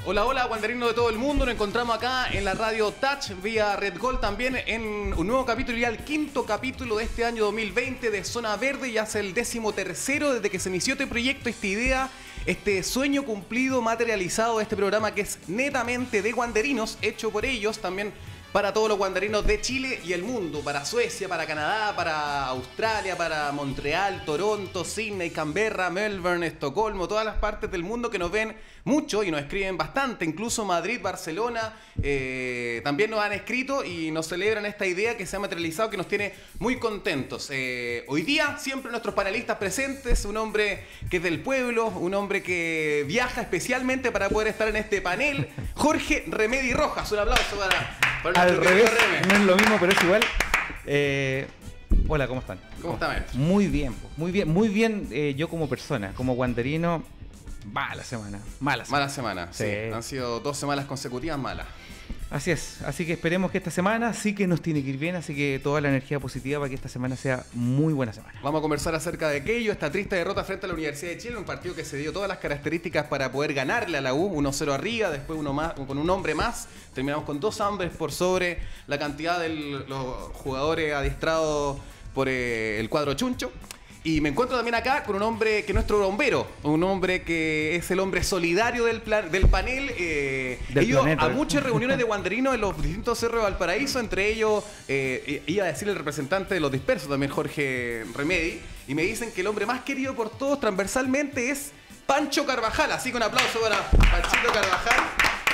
Hola, hola, guanderinos de todo el mundo. Nos encontramos acá en la radio Touch vía Red Gold también en un nuevo capítulo, ya el quinto capítulo de este año 2020 de Zona Verde. Ya es el 13º desde que se inició este proyecto, esta idea, este sueño cumplido, materializado de este programa que es netamente de guanderinos, hecho por ellos también para todos los guanderinos de Chile y el mundo, para Suecia, para Canadá, para Australia, para Montreal, Toronto, Sydney, Canberra, Melbourne, Estocolmo, todas las partes del mundo que nos ven mucho y nos escriben bastante, incluso Madrid, Barcelona, también nos han escrito y nos celebran esta idea que se ha materializado, que nos tiene muy contentos. Hoy día, siempre nuestros panelistas presentes, un hombre que es del pueblo, un hombre que viaja especialmente para poder estar en este panel, Jorge Remedi Rojas. Un aplauso para al revés, no es lo mismo, pero es igual. Hola, ¿cómo están? ¿Cómo están? Muy bien, muy bien. Yo como persona, como guanderino, mala semana. Mala semana, sí. Han sido 2 semanas consecutivas malas. Así es, así que esperemos que esta semana sí que nos tiene que ir bien, así que toda la energía positiva para que esta semana sea muy buena semana. Vamos a conversar acerca de aquello, esta triste derrota frente a la Universidad de Chile, un partido que se dio todas las características para poder ganarle a la U, 1-0 arriba, después uno más, con un hombre más, terminamos con 2 hombres por sobre la cantidad de los jugadores adiestrados por el cuadro chuncho. Y me encuentro también acá con un hombre que es nuestro bombero, un hombre que es el hombre solidario del panel. He ido a muchas reuniones de guanderinos en los distintos cerros de Valparaíso, entre ellos iba a decir el representante de los dispersos, también Jorge Remedi, y me dicen que el hombre más querido por todos transversalmente es Pancho Carvajal. Así que un aplauso para Panchito Carvajal,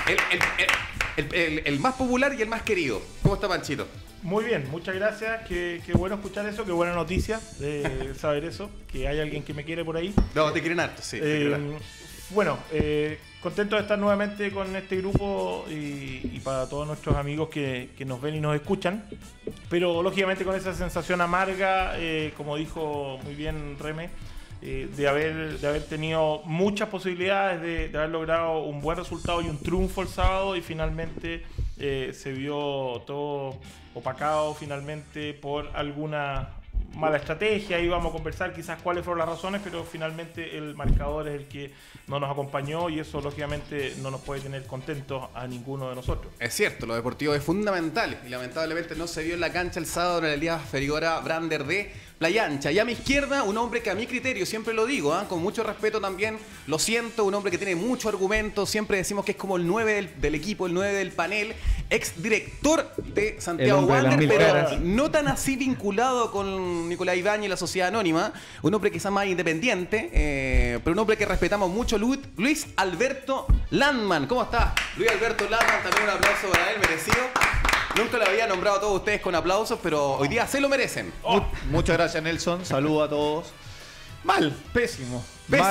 el más popular y el más querido. ¿Cómo está, Panchito? Muy bien, muchas gracias. Qué bueno escuchar eso, qué buena noticia de saber eso, que hay alguien que me quiere por ahí. No, te quieren harto, sí. Bueno, contento de estar nuevamente con este grupo y para todos nuestros amigos que nos ven y nos escuchan, pero lógicamente con esa sensación amarga, como dijo muy bien Reme, de haber tenido muchas posibilidades de haber logrado un buen resultado y un triunfo el sábado, y finalmente se vio todo opacado finalmente por alguna mala estrategia. Ahí vamos a conversar quizás cuáles fueron las razones, pero finalmente el marcador es el que no nos acompañó, y eso lógicamente no nos puede tener contentos a ninguno de nosotros. Es cierto, lo deportivo es fundamental y lamentablemente no se vio en la cancha el sábado en el día Ferigora Brander de Playa Ancha. Y a mi izquierda, un hombre que a mi criterio, siempre lo digo, con mucho respeto también, lo siento, un hombre que tiene mucho argumento, siempre decimos que es como el 9 del equipo, el 9 del panel, ex director de Santiago Wander, pero no tan así vinculado con Nicolás Ibáñez y la Sociedad Anónima, un hombre quizás más independiente, pero un hombre que respetamos mucho, Luis Alberto Landman. ¿Cómo está? Luis Alberto Landman, también un aplauso para él, merecido. Nunca lo había nombrado a todos ustedes con aplausos, pero hoy día se lo merecen. Muchas gracias, Nelson. Saludo a todos. Pésimo.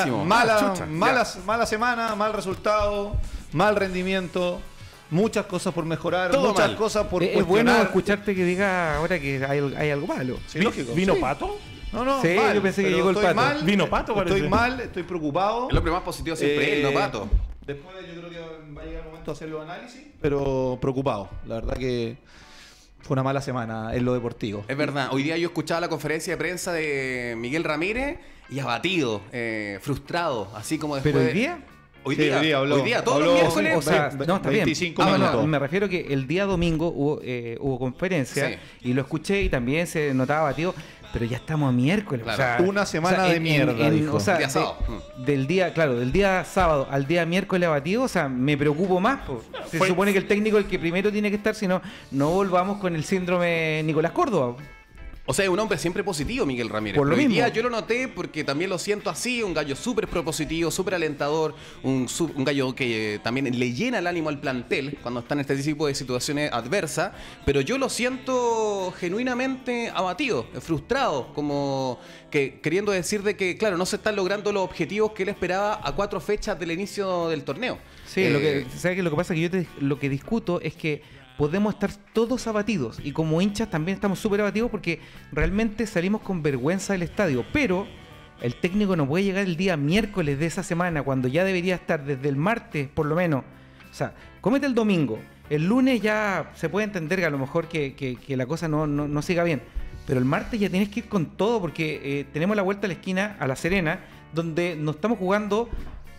Mala semana, mal resultado, mal rendimiento, muchas cosas por mejorar, todo muchas mal. cosas por Es cuestionar. bueno escucharte que diga ahora que hay algo malo. Sí, lógico. ¿Vino Sí. Pato? No, Sí, mal, yo pensé que pero llegó el estoy Pato. mal, Vino Pato, parece. Estoy mal, estoy preocupado. El hombre más positivo siempre es él, no Pato. Después yo creo que va a llegar el momento de hacer los análisis, pero preocupado. La verdad que fue una mala semana en lo deportivo. Es verdad, hoy día yo escuchaba la conferencia de prensa de Miguel Ramírez y abatido, frustrado, así como después... ¿Pero hoy día? Hoy Sí, día, hoy día todos los miércoles... O sea, no, está bien. 25 No, minutos. me refiero que el día domingo hubo conferencia, Sí. y lo escuché y también se notaba batido, pero ya estamos a miércoles. Claro. O sea, Una semana de mierda, dijo. O sea, Día sábado. del día sábado al día miércoles abatido, o sea, me preocupo más. Se supone que el técnico es el que primero tiene que estar, si no volvamos con el síndrome Nicolás Córdoba. O sea, es un hombre siempre positivo, Miguel Ramírez. Por lo Pero hoy mismo. día yo lo noté porque también lo siento así, un gallo súper propositivo, súper alentador, un gallo que también le llena el ánimo al plantel cuando está en este tipo de situaciones adversas, pero yo lo siento genuinamente abatido, frustrado, como que queriendo decir de que, claro, no se están logrando los objetivos que él esperaba a 4 fechas del inicio del torneo. Sí, ¿sabes qué? Lo que pasa es que lo que discuto es que podemos estar todos abatidos, y como hinchas también estamos súper abatidos porque realmente salimos con vergüenza del estadio, pero el técnico no puede llegar el día miércoles de esa semana cuando ya debería estar desde el martes por lo menos. O sea, cómete el domingo, el lunes ya se puede entender que a lo mejor que la cosa no siga bien, pero el martes ya tienes que ir con todo porque tenemos la vuelta a la esquina a La Serena, donde nos estamos jugando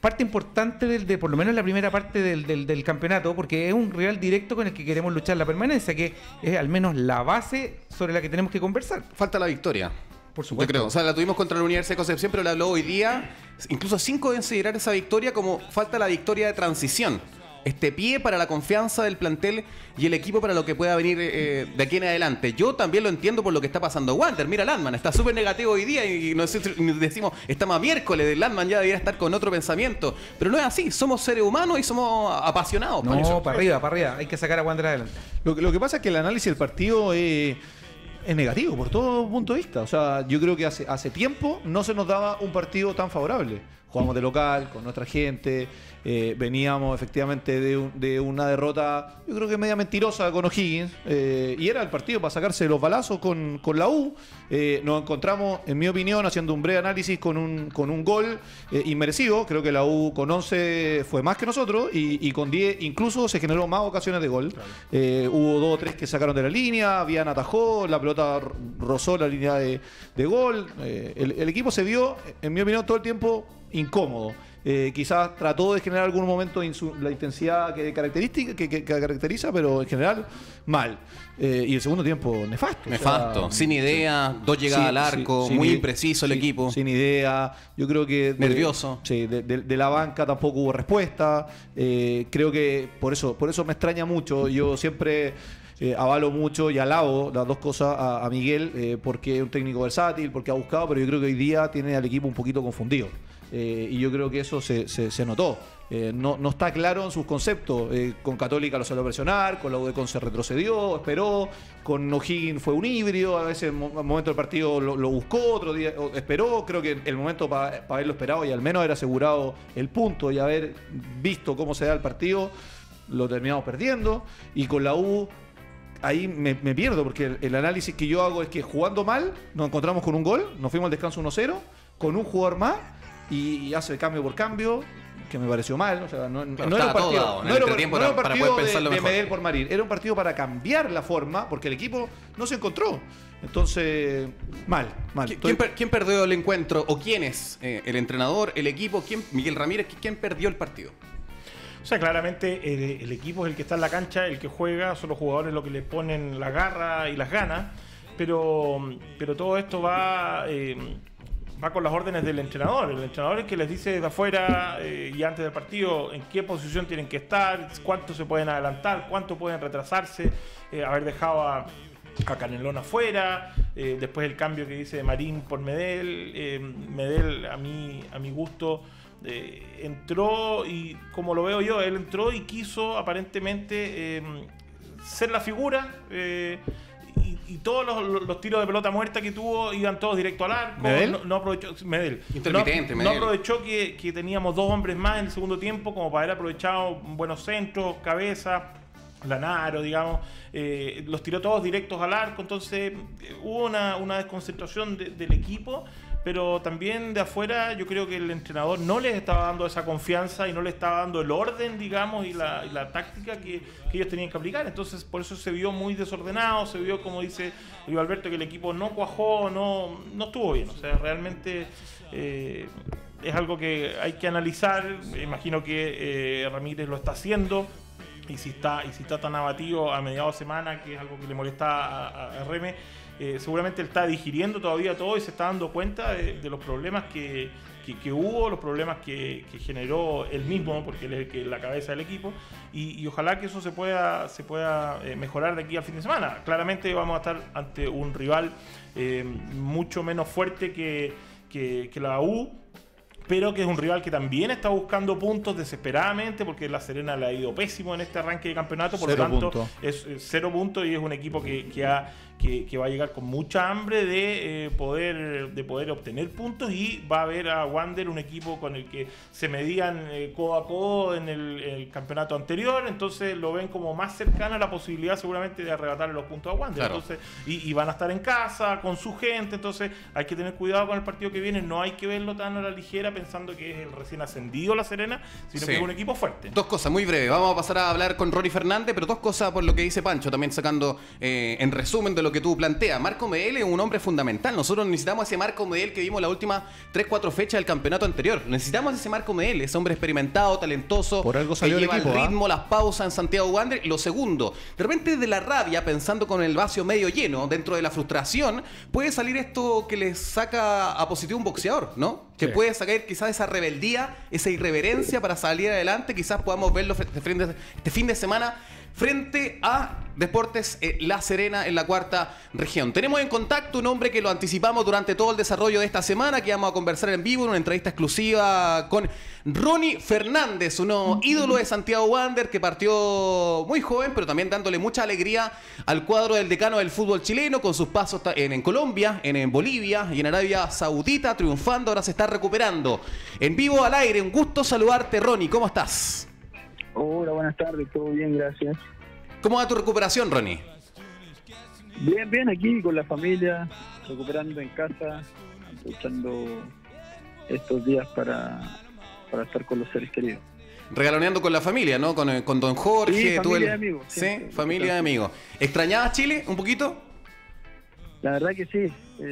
parte importante de por lo menos la primera parte del campeonato, porque es un rival directo con el que queremos luchar la permanencia, que es al menos la base sobre la que tenemos que conversar. Falta la victoria. Por supuesto. Yo creo. O sea, la tuvimos contra la Universidad de Concepción, pero la habló hoy día. Incluso 5 deben considerar esa victoria como falta la victoria de transición. Este pie para la confianza del plantel y el equipo para lo que pueda venir de aquí en adelante. Yo también lo entiendo por lo que está pasando Wander. Mira, Landman está súper negativo hoy día y nos decimos, estamos a miércoles, Landman ya debería estar con otro pensamiento. Pero no es así, somos seres humanos y somos apasionados. No, para arriba, hay que sacar a Wander adelante. Lo que pasa es que el análisis del partido es negativo por todo punto de vista. O sea, yo creo que hace tiempo no se nos daba un partido tan favorable. Jugamos de local, con nuestra gente, veníamos efectivamente de una derrota, yo creo que media mentirosa con O'Higgins, y era el partido para sacarse los balazos con la U. Nos encontramos, en mi opinión, haciendo un breve análisis con un gol inmerecido. Creo que la U con 11 fue más que nosotros y con 10 incluso se generó más ocasiones de gol. Claro. Hubo 2 o 3 que sacaron de la línea, Viana atajó, la pelota rozó la línea de gol. El equipo se vio, en mi opinión, todo el tiempo incómodo. Quizás trató de generar algún momento la intensidad que caracteriza, pero en general mal. Y el segundo tiempo nefasto. Nefasto, o sea, sin idea, 2 llegadas al arco, muy impreciso el equipo. Sin idea, yo creo que... Nervioso. Sí, de la banca tampoco hubo respuesta. Creo que por eso me extraña mucho. Yo siempre... avalo mucho y alabo las dos cosas a Miguel, porque es un técnico versátil, porque ha buscado, pero yo creo que hoy día tiene al equipo un poquito confundido. Y yo creo que eso se notó. No está claro en sus conceptos. Con Católica lo salió a presionar, con la UDECON se retrocedió, esperó, con O'Higgins fue un híbrido, a veces en el momento del partido lo buscó, otro día esperó. Creo que el momento para haberlo esperado y al menos haber asegurado el punto y haber visto cómo se da el partido, lo terminamos perdiendo. Y con la U... ahí me pierdo, porque el análisis que yo hago es que jugando mal nos encontramos con un gol, nos fuimos al descanso 1-0 con un jugador más y hace el cambio por cambio, que me pareció mal. O sea, no era un partido, de Medel por Marín, era un partido para cambiar la forma, porque el equipo no se encontró. Entonces, mal. ¿Quién perdió el encuentro? ¿O quién es? ¿El entrenador? ¿El equipo? Miguel Ramírez? ¿Quién perdió el partido? O sea, claramente el equipo es el que está en la cancha, el que juega, son los jugadores los que le ponen la garra y las ganas, pero todo esto va con las órdenes del entrenador. El entrenador es el que les dice desde afuera y antes del partido en qué posición tienen que estar, cuánto se pueden adelantar, cuánto pueden retrasarse, haber dejado a Canelón afuera, después el cambio que dice Marín por Medel. Medel, a mi gusto, entró, y como lo veo yo, él entró y quiso aparentemente ser la figura, y todos los tiros de pelota muerta que tuvo iban todos directo al arco. ¿Medel? No aprovechó, Medel. Intermitente, no aprovechó que teníamos 2 hombres más en el segundo tiempo como para haber aprovechado buenos centros, cabeza, Lanaro, digamos. Los tiró todos directos al arco. Entonces hubo una desconcentración del equipo, pero también de afuera yo creo que el entrenador no les estaba dando esa confianza y no le estaba dando el orden, digamos, y la táctica que ellos tenían que aplicar. Entonces por eso se vio muy desordenado, se vio, como dice Luis Alberto, que el equipo no cuajó, no estuvo bien. O sea, realmente es algo que hay que analizar. Imagino que Ramírez lo está haciendo. Y si está tan abatido a mediados de semana, que es algo que le molesta a Reme, seguramente él está digiriendo todavía todo y se está dando cuenta de los problemas que hubo, los problemas que generó él mismo, porque él es la cabeza del equipo, y ojalá que eso se pueda mejorar de aquí al fin de semana. Claramente vamos a estar ante un rival mucho menos fuerte que la U, pero que es un rival que también está buscando puntos desesperadamente, porque la Serena le ha ido pésimo en este arranque de campeonato, por lo tanto es 0 puntos, y es un equipo que va a llegar con mucha hambre de poder obtener puntos, y va a ver a Wander, un equipo con el que se medían codo a codo en el campeonato anterior. Entonces lo ven como más cercana a la posibilidad seguramente de arrebatarle los puntos a Wander. Claro. Entonces, y van a estar en casa con su gente, entonces hay que tener cuidado con el partido que viene. No hay que verlo tan a la ligera pensando que es el recién ascendido la Serena, sino que es un equipo fuerte. 2 cosas muy breves, vamos a pasar a hablar con Rory Fernández, pero 2 cosas por lo que dice Pancho, también sacando en resumen de lo que que tú planteas. Marco Medel es un hombre fundamental. Nosotros necesitamos ese Marco Medel que vimos las últimas 3-4 fechas del campeonato anterior. Necesitamos ese Marco Medel, ese hombre experimentado, talentoso, Por algo que salió el lleva equipo, el ritmo, las pausas en Santiago Wanderers. Lo segundo, de repente de la rabia, pensando con el vaso medio lleno, dentro de la frustración, puede salir esto que le saca a positivo un boxeador, ¿no? Que Sí. puede sacar quizás esa rebeldía, esa irreverencia para salir adelante. Quizás podamos verlo este fin de semana frente a Deportes La Serena en la cuarta región. Tenemos en contacto un hombre que lo anticipamos durante todo el desarrollo de esta semana, que vamos a conversar en vivo en una entrevista exclusiva con Ronnie Fernández, un ídolo de Santiago Wanderers que partió muy joven, pero también dándole mucha alegría al cuadro del decano del fútbol chileno, con sus pasos en Colombia, en Bolivia y en Arabia Saudita, triunfando. Ahora se está recuperando. En vivo al aire, un gusto saludarte, Ronnie. ¿Cómo estás? Hola, buenas tardes, todo bien, gracias. ¿Cómo va tu recuperación, Ronnie? Bien, bien, aquí con la familia, recuperando en casa, aprovechando estos días para estar con los seres queridos. Regaloneando con la familia, ¿no? Con don Jorge. Sí, tú familia y amigos, Sí, siempre. familia y amigos. ¿Extrañabas Chile un poquito? La verdad que sí.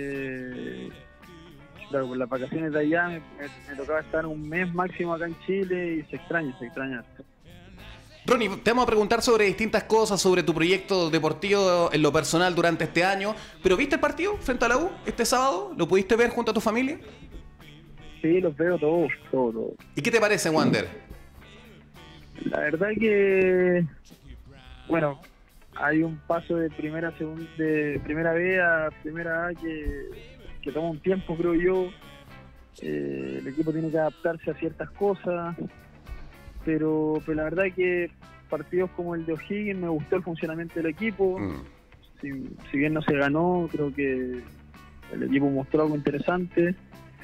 Claro, con las vacaciones de allá me tocaba estar un mes máximo acá en Chile y se extraña. Ronnie, te vamos a preguntar sobre distintas cosas, sobre tu proyecto deportivo en lo personal durante este año. ¿Pero viste el partido frente a la U este sábado? ¿Lo pudiste ver junto a tu familia? Sí, los veo todos. ¿Y qué te parece, Wander? La verdad que, bueno, hay un paso de primera B a primera A que toma un tiempo, creo yo. El equipo tiene que adaptarse a ciertas cosas, pero la verdad que partidos como el de O'Higgins me gustó el funcionamiento del equipo. Si bien no se ganó, creo que el equipo mostró algo interesante,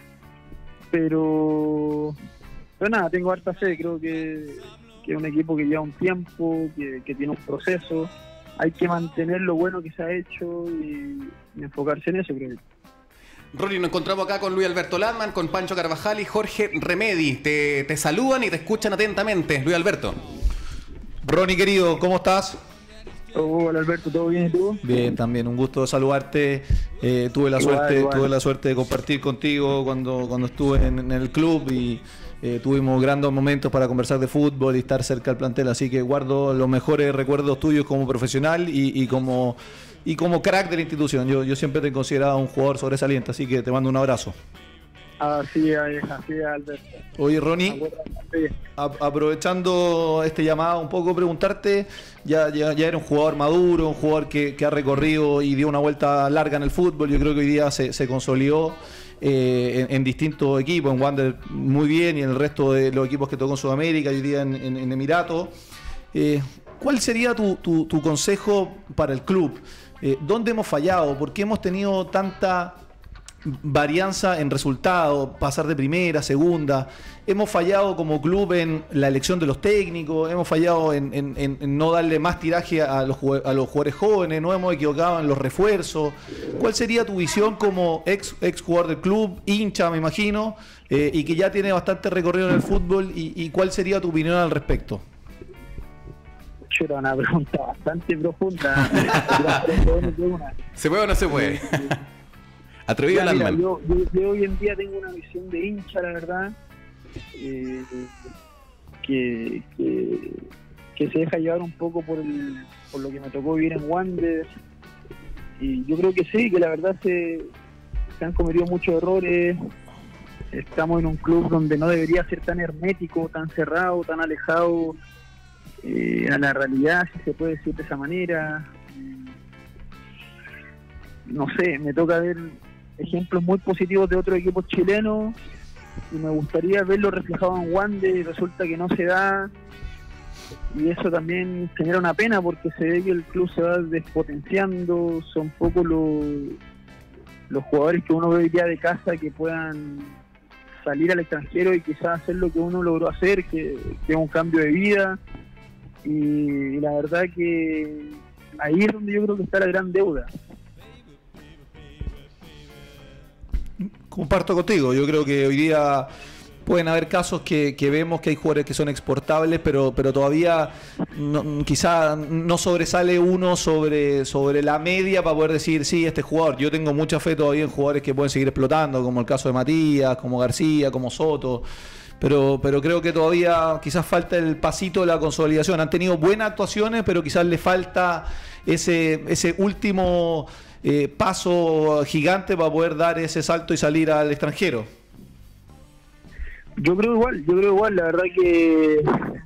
pero nada, tengo harta fe. Creo que es un equipo que lleva un tiempo, que tiene un proceso. Hay que mantener lo bueno que se ha hecho y enfocarse en eso, creo yo. Ronnie, nos encontramos acá con Luis Alberto Landman, con Pancho Carvajal y Jorge Remedi. Te saludan y te escuchan atentamente. Luis Alberto. Ronnie, querido, ¿cómo estás? Hola Alberto, ¿todo bien y tú? Bien, también un gusto saludarte. Tuve la suerte de compartir contigo cuando estuve en el club y tuvimos grandes momentos para conversar de fútbol y estar cerca del plantel, así que guardo los mejores recuerdos tuyos como profesional y como crack de la institución. Yo siempre te he considerado un jugador sobresaliente, así que te mando un abrazo. Así es, Alberto. Oye, Ronnie, aprovechando este llamado, un poco preguntarte, ya era un jugador maduro, un jugador que ha recorrido y dio una vuelta larga en el fútbol. Yo creo que hoy día se consolidó en distintos equipos, en Wander muy bien y en el resto de los equipos que tocó en Sudamérica y hoy día en Emiratos. ¿Cuál sería tu consejo para el club? ¿Dónde hemos fallado? ¿Por qué hemos tenido tanta varianza en resultados, pasar de primera, segunda? Hemos fallado como club en la elección de los técnicos, hemos fallado en no darle más tiraje a los jugadores jóvenes, no hemos equivocado en los refuerzos. ¿Cuál sería tu visión como ex jugador del club, hincha me imagino, y que ya tiene bastante recorrido en el fútbol, y cuál sería tu opinión al respecto? Era una pregunta bastante profunda. ¿Se puede o no se puede? Atrevido Mira, Landman. yo hoy en día tengo una visión de hincha, la verdad, que se deja llevar un poco por lo que me tocó vivir en Wanderers, y yo creo que sí, que la verdad se han cometido muchos errores. Estamos en un club donde no debería ser tan hermético, tan cerrado, tan alejado a la realidad, si se puede decir de esa manera. No sé, me toca ver ejemplos muy positivos de otros equipos chilenos y me gustaría verlo reflejado en Wander, y resulta que no se da, y eso también genera una pena porque se ve que el club se va despotenciando. Son pocos los jugadores que uno ve ya de casa que puedan salir al extranjero y quizás hacer lo que uno logró hacer, que es un cambio de vida. Y la verdad que ahí es donde yo creo que está la gran deuda. Comparto contigo, yo creo que hoy día pueden haber casos que vemos que hay jugadores que son exportables, pero todavía quizá no sobresale uno sobre la media para poder decir, sí, este jugador. Yo tengo mucha fe todavía en jugadores que pueden seguir explotando, como el caso de Matías, como García, como Soto. Pero creo que todavía quizás falta el pasito de la consolidación. Han tenido buenas actuaciones, pero quizás le falta ese último paso gigante para poder dar ese salto y salir al extranjero. Yo creo igual, la verdad que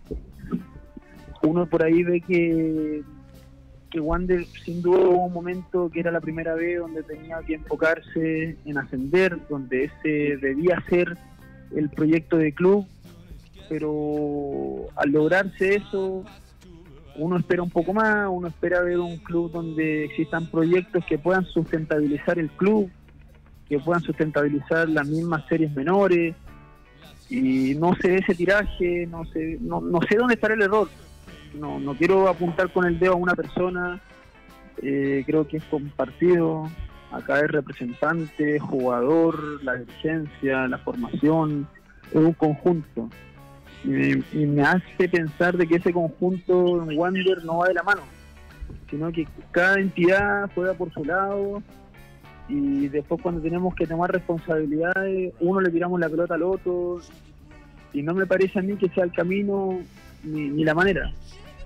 uno por ahí ve que Wander sin duda hubo un momento que era la primera vez donde tenía que enfocarse en ascender, donde ese debía ser el proyecto de club, pero al lograrse eso uno espera un poco más, uno espera ver un club donde existan proyectos que puedan sustentabilizar el club, que puedan sustentabilizar las mismas series menores, y no se ve ese tiraje, no sé dónde estará el error. No quiero apuntar con el dedo a una persona, creo que es compartido. Acá es representante, jugador, la dirigencia, la formación, es un conjunto. Y me hace pensar de que ese conjunto en Wander no va de la mano, sino que cada entidad juega por su lado, y después cuando tenemos que tomar responsabilidades, uno le tiramos la pelota al otro, y no me parece a mí que sea el camino ni la manera.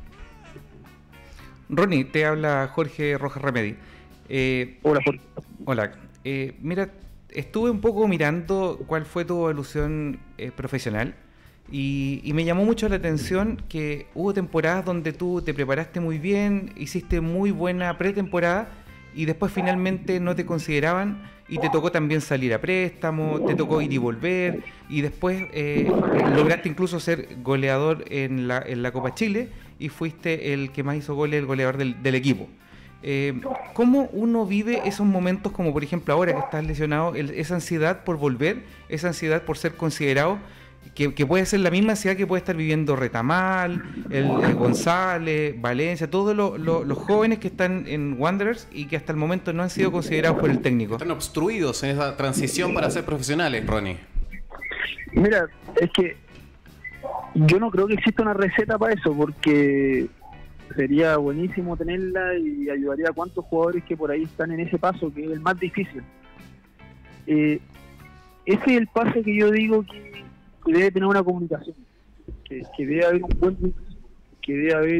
Ronnie, te habla Jorge Rojas Remedi. Hola, Jorge. Hola. Mira, estuve un poco mirando cuál fue tu evolución profesional y me llamó mucho la atención que hubo temporadas donde tú te preparaste muy bien, hiciste muy buena pretemporada y después finalmente no te consideraban y te tocó también salir a préstamo, te tocó ir y volver y después lograste incluso ser goleador en la Copa Chile y fuiste el que más hizo goles, el goleador del equipo. ¿Cómo uno vive esos momentos, como por ejemplo ahora que estás lesionado, esa ansiedad por volver, esa ansiedad por ser considerado, que puede ser la misma ansiedad que puede estar viviendo Retamal, el González, Valencia, todos los jóvenes que están en Wanderers y que hasta el momento no han sido considerados por el técnico? Están obstruidos en esa transición para ser profesionales, Ronnie. Mira, es que yo no creo que exista una receta para eso, porque sería buenísimo tenerla y ayudaría a cuantos jugadores que por ahí están en ese paso, que es el más difícil. Ese es el paso que yo digo que debe tener una comunicación, que debe haber un buen, que debe haber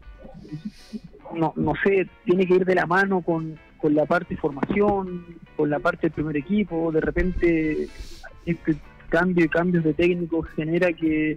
no sé, tiene que ir de la mano con la parte de formación, con la parte del primer equipo. De repente este cambios de técnicos genera que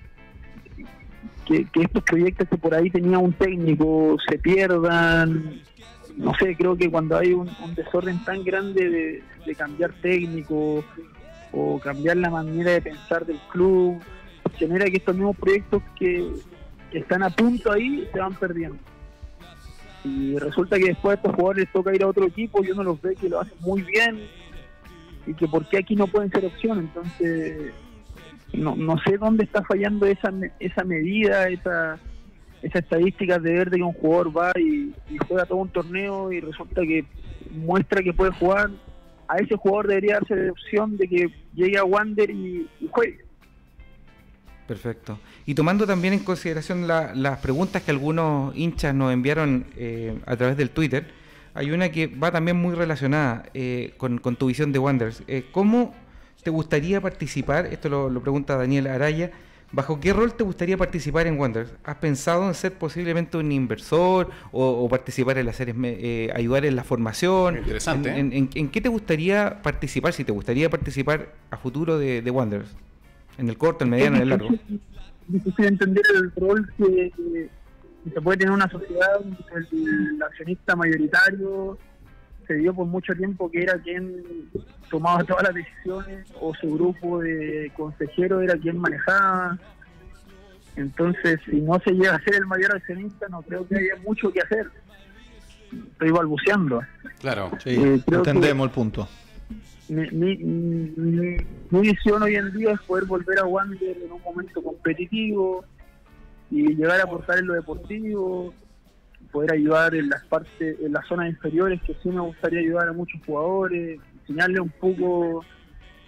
estos proyectos que por ahí tenía un técnico se pierdan. No sé, creo que cuando hay un desorden tan grande de cambiar técnico o cambiar la manera de pensar del club, genera que estos mismos proyectos que están a punto ahí se van perdiendo. Y resulta que después a estos jugadores les toca ir a otro equipo y uno los ve que lo hacen muy bien y que por qué aquí no pueden ser opción. Entonces no sé dónde está fallando esa medida, esa estadística de ver de que un jugador va y juega todo un torneo y resulta que muestra que puede jugar. A ese jugador debería darse la opción de que llegue a Wander y juegue. Perfecto. Y tomando también en consideración las preguntas que algunos hinchas nos enviaron a través del Twitter, hay una que va también muy relacionada con tu visión de Wanderers. ¿Cómo te gustaría participar? Esto lo pregunta Daniel Araya. ¿Bajo qué rol te gustaría participar en Wanderers? ¿Has pensado en ser posiblemente un inversor o participar en las series, ayudar en la formación? Interesante. ¿En qué te gustaría participar, si te gustaría participar a futuro de Wanderers? ¿En el corto, el mediano, en el largo? Es difícil entender el rol que se puede tener una sociedad donde el accionista mayoritario se dio por mucho tiempo que era quien tomaba todas las decisiones, o su grupo de consejeros era quien manejaba. Entonces, si no se llega a ser el mayor accionista, no creo que haya mucho que hacer. Estoy balbuceando. Claro. Sí, entendemos el punto. Mi visión hoy en día es poder volver a Wander en un momento competitivo y llegar a aportar en lo deportivo, poder ayudar en las partes, en las zonas inferiores, que sí me gustaría ayudar a muchos jugadores, enseñarles un poco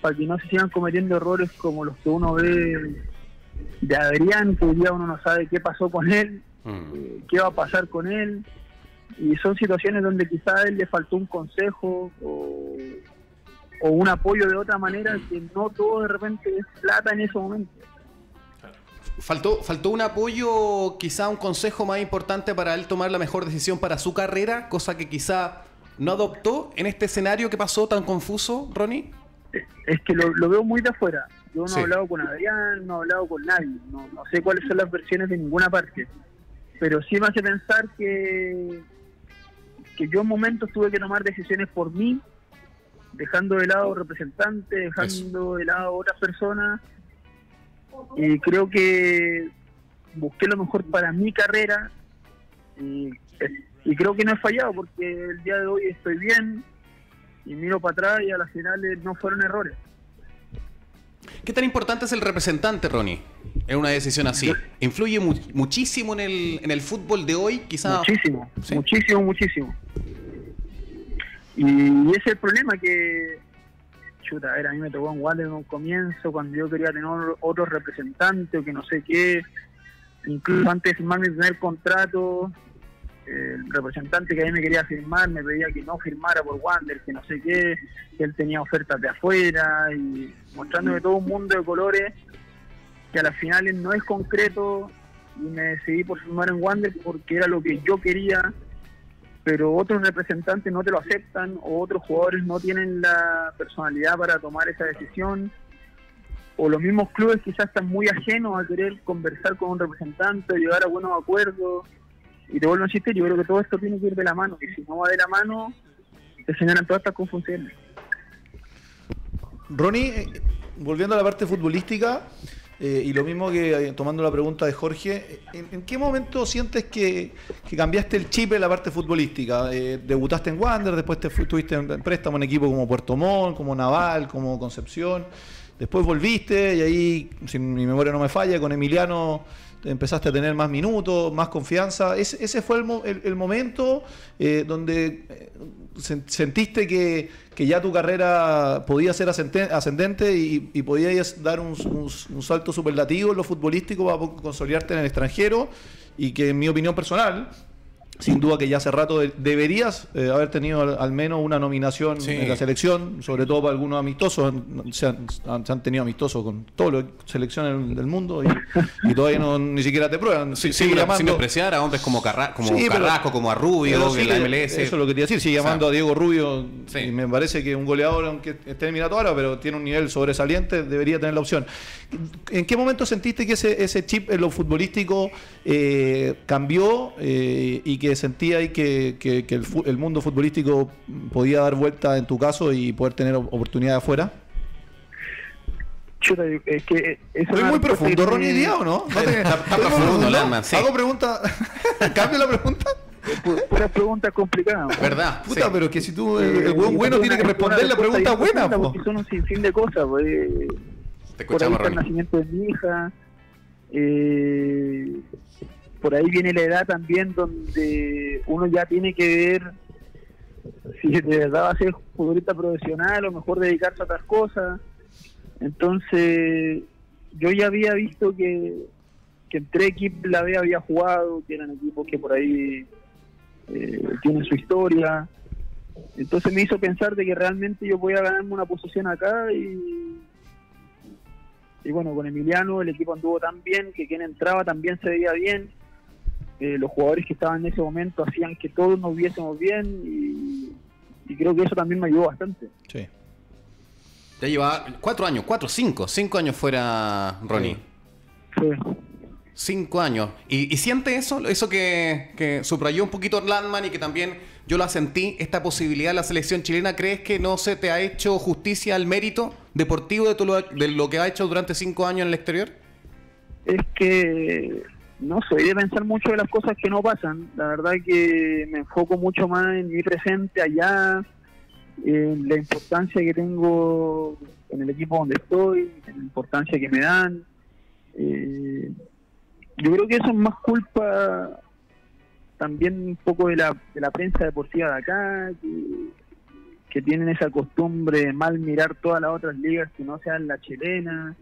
para que no se sigan cometiendo errores como los que uno ve de Adrián, que hoy día uno no sabe qué pasó con él, qué va a pasar con él, y son situaciones donde quizá a él le faltó un consejo o un apoyo de otra manera, que no todo de repente es plata en ese momento. Faltó un apoyo, quizá un consejo más importante para él tomar la mejor decisión para su carrera, cosa que quizá no adoptó en este escenario que pasó tan confuso, Ronnie. Es que lo veo muy de afuera. Yo no Sí. he hablado con Adrián, no he hablado con nadie, no sé cuáles son las versiones de ninguna parte, pero sí me hace pensar que yo en momentos tuve que tomar decisiones por mí, dejando de lado representantes, dejando de lado otras personas, y creo que busqué lo mejor para mi carrera, y creo que no he fallado, porque el día de hoy estoy bien y miro para atrás y a las finales no fueron errores. ¿Qué tan importante es el representante, Ronnie, en una decisión así? ¿Influye muchísimo en el fútbol de hoy, quizá? Muchísimo, Sí. muchísimo. Y ese es el problema que, chuta, a ver, a mí me tocó en Wander en un comienzo, cuando yo quería tener otro representante o que no sé qué, incluso antes de firmar mi primer contrato, el representante que a mí me quería firmar me pedía que no firmara por Wander, que no sé qué, que él tenía ofertas de afuera, y mostrándome todo un mundo de colores que a las finales no es concreto, y me decidí por firmar en Wander porque era lo que yo quería, pero otros representantes no te lo aceptan, o otros jugadores no tienen la personalidad para tomar esa decisión, o los mismos clubes quizás están muy ajenos a querer conversar con un representante, llegar a buenos acuerdos. Y te vuelvo a insistir, yo creo que todo esto tiene que ir de la mano, y si no va de la mano, se generan todas estas confusiones. Ronnie, volviendo a la parte futbolística, y lo mismo que tomando la pregunta de Jorge, ¿en qué momento sientes que cambiaste el chip en la parte futbolística? Debutaste en Wander, después estuviste en préstamo en equipos como Puerto Montt, como Naval, como Concepción, después volviste y ahí, si mi memoria no me falla, con Emiliano empezaste a tener más minutos, más confianza. ¿Ese fue el momento donde sentiste que ya tu carrera podía ser ascendente y podías dar un salto superlativo en lo futbolístico para consolidarte en el extranjero? Y que, en mi opinión personal, sin duda que ya hace rato deberías haber tenido al menos una nominación en la selección, sobre todo para algunos amistosos. Se han tenido amistosos con todas las selecciones del mundo y todavía ni siquiera te prueban. Sin despreciar a hombres como Carrasco, como a Rubio, en la MLS. Eso es lo que quería decir. Sigue llamando a Diego Rubio, Sí. y me parece que un goleador, aunque esté eliminado ahora, pero tiene un nivel sobresaliente, debería tener la opción. ¿En qué momento sentiste que ese chip en lo futbolístico cambió y que sentía ahí que el mundo futbolístico podía dar vuelta en tu caso y poder tener oportunidad afuera? Chuta, es que Estoy muy profundo, Ronnie, ¿día o no? Está profundo, Landman, sí. Hago pregunta. ¿Cambio la pregunta? puras preguntas complicadas. ¿Verdad? Puta, Sí. pero que si tú, el buen bueno tiene que responder la pregunta buena, po. Porque son un sinfín de cosas, pues. Te Por ahí escuchamos, está el Ronnie. nacimiento de mi hija, por ahí viene la edad también donde uno ya tiene que ver si de verdad va a ser futbolista profesional o mejor dedicarse a otras cosas. Entonces yo ya había visto que en 3 equipos la B había jugado, que eran equipos que por ahí tienen su historia. Entonces me hizo pensar de que realmente yo podía ganarme una posición acá, y bueno, con Emiliano el equipo anduvo tan bien que quien entraba también se veía bien. Los jugadores que estaban en ese momento hacían que todos nos viésemos bien, y creo que eso también me ayudó bastante. Sí. Ya lleva 5 años fuera, Ronnie. Sí. 5 años. ¿Y siente eso que subrayó un poquito Landman y que también yo la sentí, esta posibilidad de la selección chilena? ¿Crees que no se te ha hecho justicia al mérito deportivo de lo que ha hecho durante 5 años en el exterior? Es que no soy de pensar mucho de las cosas que no pasan. La verdad que me enfoco mucho más en mi presente allá, en la importancia que tengo en el equipo donde estoy, en la importancia que me dan. Yo creo que eso es más culpa también un poco de la prensa deportiva de acá, que tienen esa costumbre de mal mirar todas las otras ligas que no sean la chilena.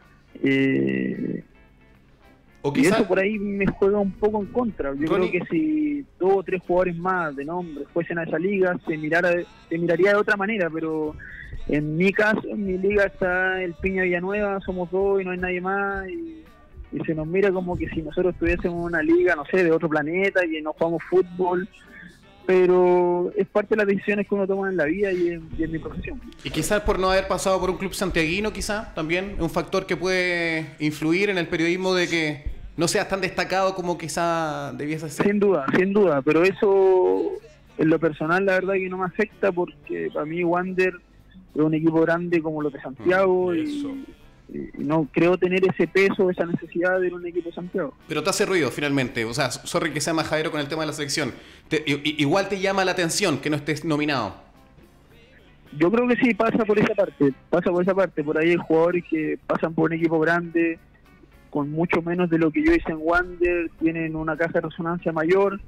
O Y quizás eso por ahí me juega un poco en contra. Yo Ronnie, creo que si 2 o 3 jugadores más de nombre fuesen a esa liga, se miraría de otra manera, pero en mi caso, en mi liga está el Piña Villanueva, somos 2 y no hay nadie más, y se nos mira como que si nosotros estuviésemos en una liga, no sé, de otro planeta, y no jugamos fútbol, pero es parte de las decisiones que uno toma en la vida y en mi profesión. y quizás por no haber pasado por un club santiaguino, quizás también un factor que puede influir en el periodismo de que no seas tan destacado como quizás debiese ser. Sin duda, pero eso en lo personal la verdad que no me afecta, porque para mí Wander es un equipo grande como los de Santiago y no creo tener ese peso, esa necesidad de ir a un equipo de Santiago. Pero te hace ruido finalmente, o sea, sorry que sea majadero con el tema de la selección. Igual te llama la atención que no estés nominado. Yo creo que sí, pasa por esa parte, por ahí hay jugadores que pasan por un equipo grande, con mucho menos de lo que yo hice en Wander, tienen una caja de resonancia mayor,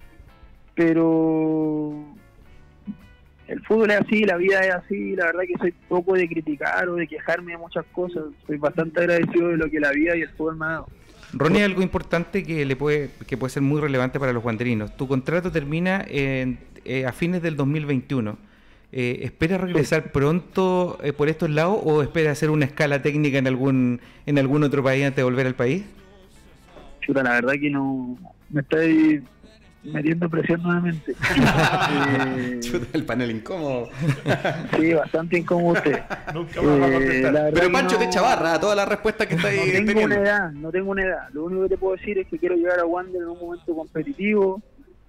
pero el fútbol es así, la vida es así, la verdad que soy poco de criticar o de quejarme de muchas cosas, soy bastante agradecido de lo que la vida y el fútbol me ha dado. Ronnie, algo importante que puede ser muy relevante para los wanderinos. Tu contrato termina a fines del 2021. ¿Esperas regresar pronto por estos lados o esperas hacer una escala técnica en algún otro país antes de volver al país? Chuta, la verdad que no, me estoy metiendo presión nuevamente. Chuta, el panel incómodo. Sí, bastante incómodo usted. Nunca más va a contestar. La verdad Pero que Pancho no- te echa barra a toda la respuesta que está ahí teniendo. no tengo una edad. Lo único que te puedo decir es que quiero llegar a Wander en un momento competitivo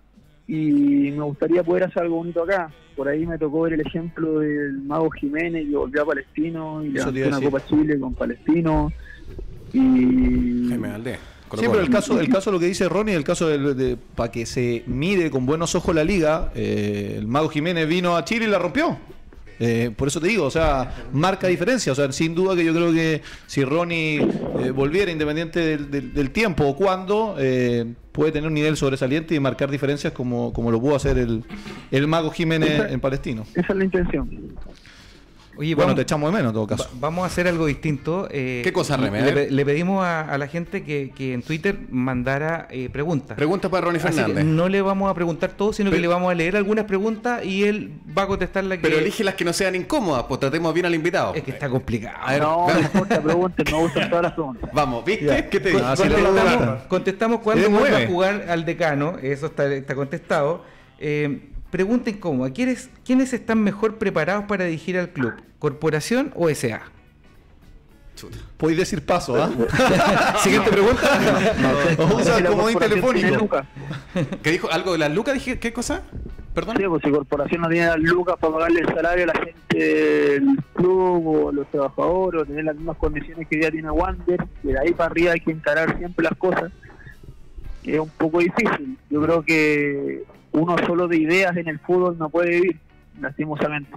y me gustaría poder hacer algo bonito acá. Por ahí me tocó ver el ejemplo del Mago Jiménez, que volvió a Palestino y Eso te levantó iba a una decir. Copa Chile con Palestino. Y Jaime Valdés. Sí, pero el caso lo que dice Ronnie, el caso para que se mire con buenos ojos la liga, el Mago Jiménez vino a Chile y la rompió. Por eso te digo, o sea, marca diferencia. O sea, sin duda que yo creo que si Ronnie volviera, independiente del tiempo o cuándo, puede tener un nivel sobresaliente y marcar diferencias como lo pudo hacer el Mago Jiménez en Palestino. esa es la intención. Oye, Bueno, vamos, te echamos de menos en todo caso. vamos a hacer algo distinto. ¿Qué cosa, Reme? A ver. Le pedimos a la gente que en Twitter mandara preguntas. Pregunta para Ronnie Así que Fernández. no le vamos a preguntar todo, sino que Pero- le vamos a leer algunas preguntas y él va a contestar la que... Pero elige las que no sean incómodas, pues tratemos bien al invitado. Es que está complicado. A ver, No, veamos. no importa, pregunten, me gustan todas las preguntas. Vamos, ¿viste? Ya. ¿Qué te Con- digo? Ah, sí, le contestamos cuándo Eres vuelva nueve. a jugar al decano, eso está contestado. Pregunta incómoda, ¿quiénes están mejor preparados para dirigir al club? ¿Corporación o SA? Chuta. Podéis decir paso, ¿ah? Siguiente pregunta. O usa Si la el comodín corporación tiene telefónico. lucas. ¿Qué dijo? ¿Algo de las lucas? Dije, ¿qué cosa? Perdón. Sí, pues si corporación no tiene las lucas para pagarle el salario a la gente del club o a los trabajadores o tener las mismas condiciones que ya tiene Wander, de ahí para arriba hay que encarar siempre las cosas, es un poco difícil. Yo creo que uno solo de ideas en el fútbol no puede vivir, lastimosamente.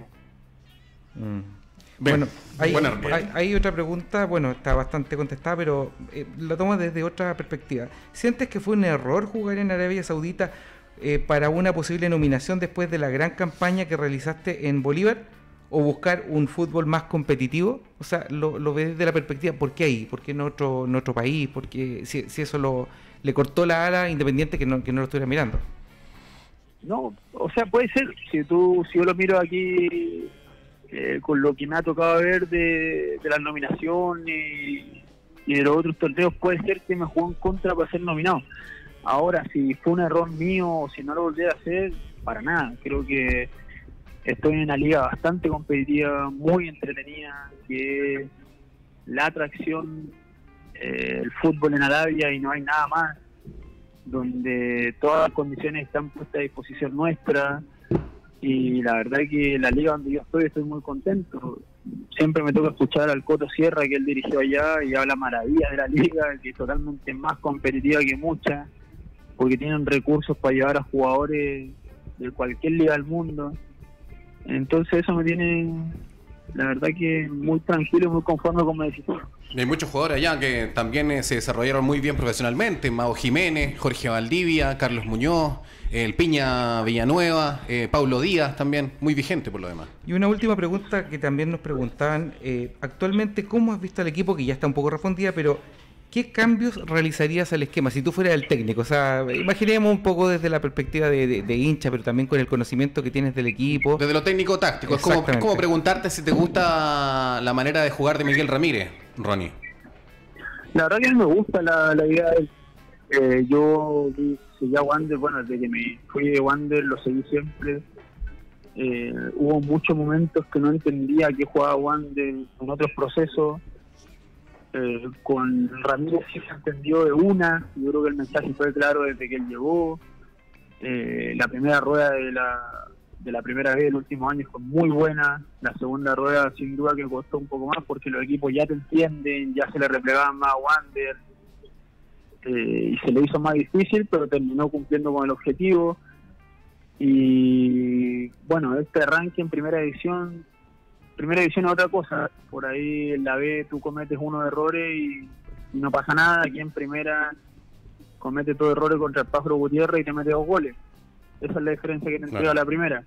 Bueno, buena respuesta. hay otra pregunta, bueno, está bastante contestada, pero la tomo desde otra perspectiva. ¿Sientes que fue un error jugar en Arabia Saudita para una posible nominación después de la gran campaña que realizaste en Bolívar? ¿O buscar un fútbol más competitivo? O sea, lo ves desde la perspectiva, ¿por qué ahí? ¿Por qué en otro país? Porque si eso le cortó la ala a Independiente que no lo estuviera mirando. No, o sea, puede ser, si yo lo miro aquí con lo que me ha tocado ver de la nominación y de los otros torneos, puede ser que me jugó en contra para ser nominado. Ahora, si fue un error mío o si no lo volví a hacer, para nada. Creo que estoy en una liga bastante competitiva, muy entretenida, que es la atracción, el fútbol en Arabia, y no hay nada más, donde todas las condiciones están puestas a disposición nuestra, y la verdad que la liga donde yo estoy muy contento. Siempre me toca escuchar al Coto Sierra, que él dirigió allá, y habla maravillas de la liga, que es totalmente más competitiva que muchas, porque tienen recursos para llevar a jugadores de cualquier liga del mundo. Entonces eso me tiene, la verdad que muy tranquilo y muy conforme con mi decisión. Y hay muchos jugadores allá que también se desarrollaron muy bien profesionalmente. Mao Jiménez, Jorge Valdivia, Carlos Muñoz, el Piña Villanueva, Paulo Díaz también, muy vigente por lo demás. Y una última pregunta que también nos preguntaban, actualmente, ¿cómo has visto al equipo que ya está un poco respondida, pero qué cambios realizarías al esquema si tú fueras el técnico? O sea, imaginemos un poco desde la perspectiva de hincha, pero también con el conocimiento que tienes del equipo. Desde lo técnico-táctico, es como preguntarte si te gusta la manera de jugar de Miguel Ramírez, Ronnie. La verdad que a mí me gusta la idea de él. Yo seguía a Wander, bueno, desde que me fui de Wander lo seguí siempre. Hubo muchos momentos que no entendía qué jugaba Wander en otros procesos. Con Ramírez sí se entendió de una. Yo creo que el mensaje fue claro desde que él llegó. La primera rueda de la primera vez del último año fue muy buena. La segunda rueda sin duda que costó un poco más porque los equipos ya te entienden, ya se le replegaban más a Wander. Y se le hizo más difícil, pero terminó cumpliendo con el objetivo. Y bueno, este arranque en primera división es otra cosa. Por ahí en la B tú cometes unos errores y no pasa nada. Aquí en primera comete todos errores contra el Pájaro Gutiérrez y te mete 2 goles. Esa es la diferencia que te entrega la primera.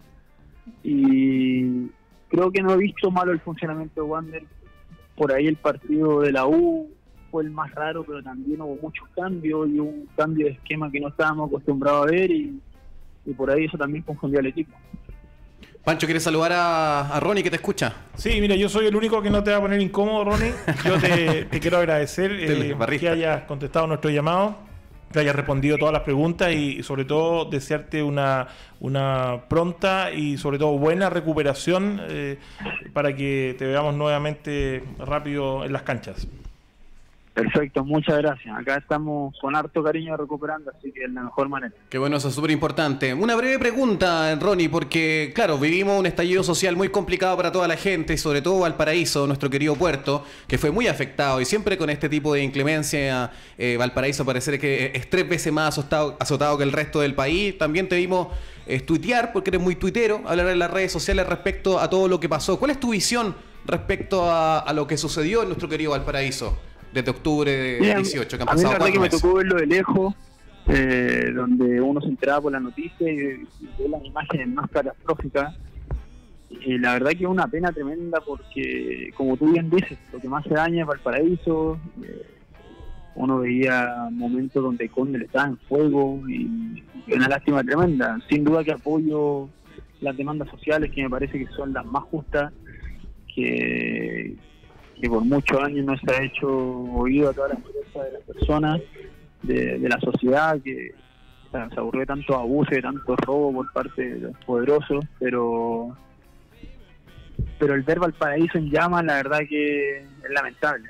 Y creo que no he visto malo el funcionamiento de Wander. Por ahí el partido de la U fue el más raro, pero también hubo muchos cambios y un cambio de esquema que no estábamos acostumbrados a ver y por ahí eso también confundió al equipo. Pancho, ¿quieres saludar a Ronnie que te escucha? Sí, mira, yo soy el único que no te va a poner incómodo, Ronnie. Yo te quiero agradecer que hayas contestado nuestro llamado, que hayas respondido todas las preguntas y sobre todo desearte una pronta y sobre todo buena recuperación para que te veamos nuevamente rápido en las canchas. Perfecto, muchas gracias. Acá estamos con harto cariño recuperando, así que de la mejor manera. Qué bueno, eso es súper importante. Una breve pregunta, Ronnie, porque claro, vivimos un estallido social muy complicado para toda la gente, y sobre todo Valparaíso, nuestro querido puerto, que fue muy afectado, y siempre con este tipo de inclemencia, Valparaíso parece que es 3 veces más azotado que el resto del país. También te vimos tuitear, porque eres muy tuitero, hablar en las redes sociales respecto a todo lo que pasó. ¿Cuál es tu visión respecto a lo que sucedió en nuestro querido Valparaíso desde octubre de 18, que han pasado 4 meses? A mí la verdad que me tocó verlo de lejos, donde uno se enteraba por la noticia y ve las imágenes más catastróficas. Y la verdad que es una pena tremenda porque, como tú bien dices, lo que más se daña es Valparaíso. Uno veía momentos donde Conde estaba en fuego y una lástima tremenda. Sin duda que apoyo las demandas sociales, que me parece que son las más justas, que por muchos años no se ha hecho oído a todas las protestas de las personas, de la sociedad, que se aburrió de tanto abuso, de tanto robo por parte de los poderosos, pero el ver Valparaíso en llamas, la verdad que es lamentable.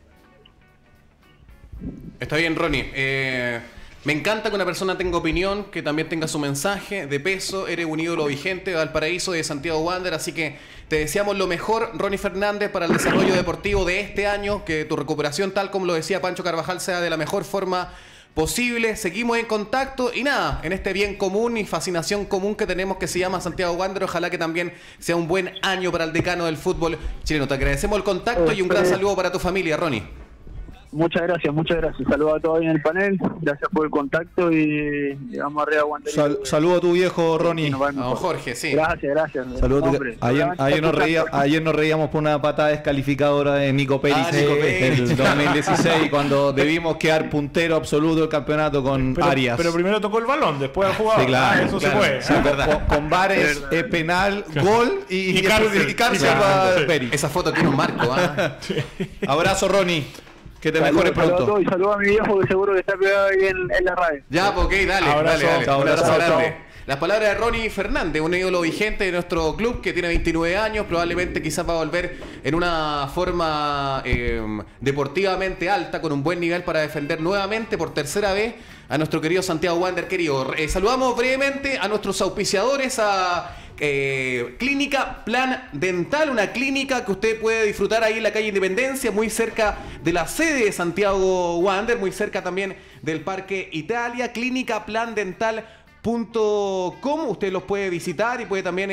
Está bien, Ronnie. Me encanta que una persona tenga opinión, que también tenga su mensaje de peso. Eres un ídolo vigente de Valparaíso, de Santiago Wander, así que te deseamos lo mejor, Ronnie Fernández, para el desarrollo deportivo de este año, que tu recuperación, tal como lo decía Pancho Carvajal, sea de la mejor forma posible. Seguimos en contacto y nada, en este bien común y fascinación común que tenemos que se llama Santiago Wander, ojalá que también sea un buen año para el decano del fútbol chileno. Te agradecemos el contacto y un gran saludo para tu familia, Ronnie. Muchas gracias. Saludos a todos ahí en el panel. Gracias por el contacto y vamos arriba a Wander. Saludo a tu viejo, Ronnie. A don Jorge, sí. Gracias. Saludos. Ayer nos reíamos por una patada descalificadora de Nico Pérez del 2016 cuando debimos quedar puntero absoluto del campeonato con Arias. Pero primero tocó el balón, después al jugador. Sí, claro, eso claro, se puede. Sí, con VAR penal, gol y cárcel para Pérez. Esa foto tiene un marco. Abrazo, Ronnie. Que te mejores pronto. Y saludos a mi viejo que seguro que está pegado ahí en la radio. Ya, ok, dale. Abrazo. Grande. Las palabras de Ronnie Fernández, un ídolo vigente de nuestro club que tiene 29 años, probablemente quizás va a volver en una forma deportivamente alta, con un buen nivel para defender nuevamente por tercera vez a nuestro querido Santiago Wander querido. Saludamos brevemente a nuestros auspiciadores, a Clínica Plan Dental, una clínica que usted puede disfrutar ahí en la calle Independencia, muy cerca de la sede de Santiago Wander, muy cerca también del Parque Italia. Clínica Plan Dental Usted los puede visitar y puede también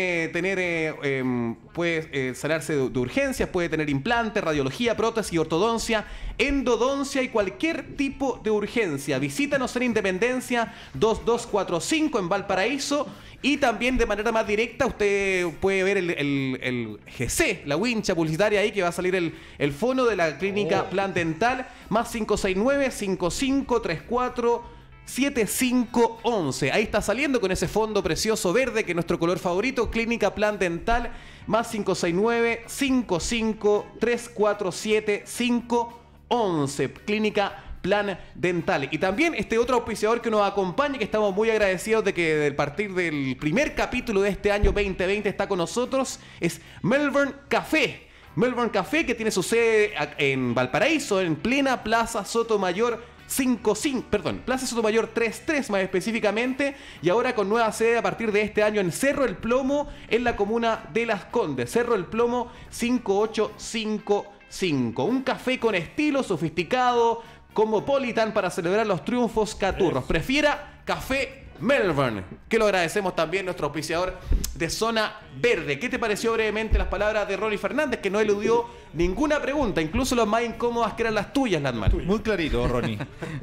puede sanarse de urgencias, puede tener implantes, radiología, prótesis, ortodoncia, endodoncia y cualquier tipo de urgencia. Visítanos en Independencia 2245 en Valparaíso. Y también de manera más directa usted puede ver el GC, la wincha publicitaria ahí, que va a salir el fono de la clínica Plan Dental, más 569-5534-7511. Ahí está saliendo con ese fondo precioso verde, que es nuestro color favorito, clínica Plan Dental, más 569-553-47511, clínica Plan Dental. Y también este otro auspiciador que nos acompaña, que estamos muy agradecidos de que a partir del primer capítulo de este año 2020 está con nosotros, es Melbourne Café. Melbourne Café, que tiene su sede en Valparaíso, en plena Plaza Sotomayor 33 más específicamente, y ahora con nueva sede a partir de este año en Cerro El Plomo, en la comuna de Las Condes. Cerro El Plomo 5855. Un café con estilo, sofisticado, cosmopolitan, para celebrar los triunfos caturros. Prefiera Café Melbourne, que lo agradecemos también, nuestro auspiciador de Zona Verde. ¿Qué te pareció brevemente las palabras de Ronnie Fernández, que no eludió ninguna pregunta, incluso las más incómodas que eran las tuyas, Landman? Muy clarito, Ronnie.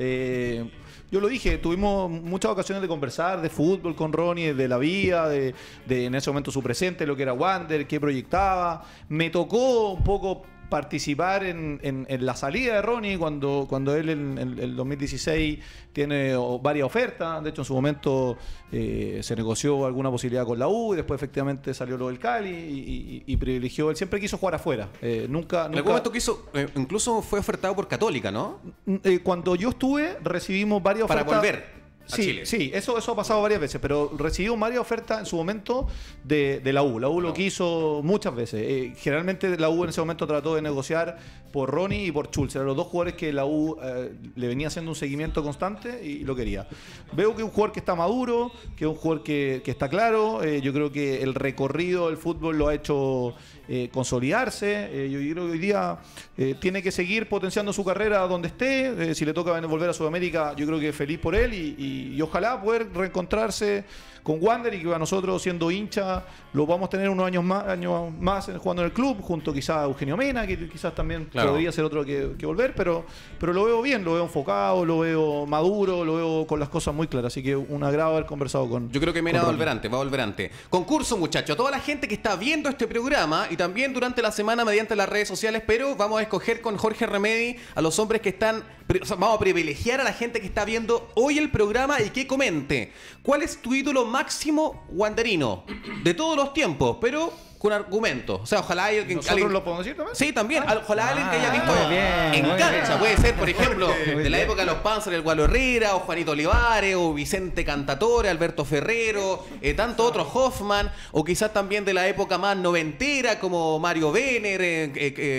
Yo lo dije, tuvimos muchas ocasiones de conversar de fútbol con Ronnie, de la vida, de en ese momento su presente, lo que era Wander, qué proyectaba. Me tocó un poco participar en la salida de Ronnie cuando él en el 2016 tiene varias ofertas. De hecho, en su momento se negoció alguna posibilidad con la U y después efectivamente salió lo del Cali y privilegió. Él siempre quiso jugar afuera. Nunca. En algún momento quiso, incluso fue ofertado por Católica, ¿no? Cuando yo estuve, recibimos varias ofertas. Para volver. Sí, sí, eso ha pasado varias veces, pero recibimos varias ofertas en su momento de la U. La U lo quiso muchas veces. Generalmente la U en ese momento trató de negociar por Ronnie y por Schultz. Eran los dos jugadores que la U le venía haciendo un seguimiento constante y lo quería. Veo que es un jugador que está maduro, que es un jugador que está claro. Yo creo que el recorrido del fútbol lo ha hecho consolidarse. Yo creo que hoy día tiene que seguir potenciando su carrera donde esté. Si le toca volver a Sudamérica, yo creo que feliz por él y ojalá poder reencontrarse con Wander, y que a nosotros, siendo hincha, lo vamos a tener unos años más jugando en el club, junto quizás a Eugenio Mena, que quizás también podría ser otro que volver, pero lo veo bien, lo veo enfocado, lo veo maduro, lo veo con las cosas muy claras, así que un agrado haber conversado con... Yo creo que Mena va a volver antes. Concurso, muchachos, a toda la gente que está viendo este programa y también durante la semana mediante las redes sociales, pero vamos a escoger con Jorge Remedi a los hombres que están... vamos a privilegiar a la gente que está viendo hoy el programa y que comente cuál es tu ídolo máximo wanderino de todos los tiempos, pero con argumentos. O sea, ojalá alguien... ¿Nosotros lo podemos decir también? Sí, también. Ojalá alguien que haya visto en cancha. Puede ser, por ejemplo, de la época de los Panzers, el Gualo Herrera, o Juanito Olivares, o Vicente Cantatore, Alberto Ferrero, tanto otros, Hoffman, o quizás también de la época más noventera, como Mario Benner,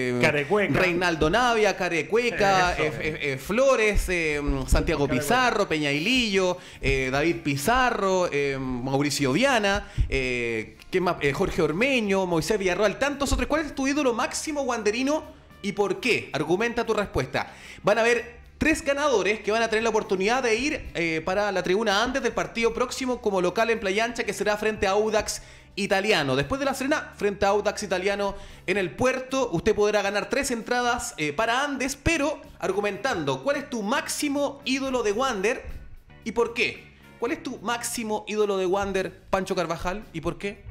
Reinaldo Navia, Carecueca, Flores, Santiago Pizarro, Peñailillo, David Pizarro, Mauricio Viana, ¿qué más? Jorge Ormeño, Moisés Villarroel, tantos otros. ¿Cuál es tu ídolo máximo wanderino y por qué? Argumenta tu respuesta. Van a haber 3 ganadores que van a tener la oportunidad de ir para la tribuna antes del partido próximo como local en Playa Ancha, que será frente a Audax Italiano. Después de la Serena, frente a Audax Italiano en el Puerto, usted podrá ganar 3 entradas para Andes, pero argumentando cuál es tu máximo ídolo de Wander y por qué. ¿Cuál es tu máximo ídolo de Wander, Pancho Carvajal, y por qué?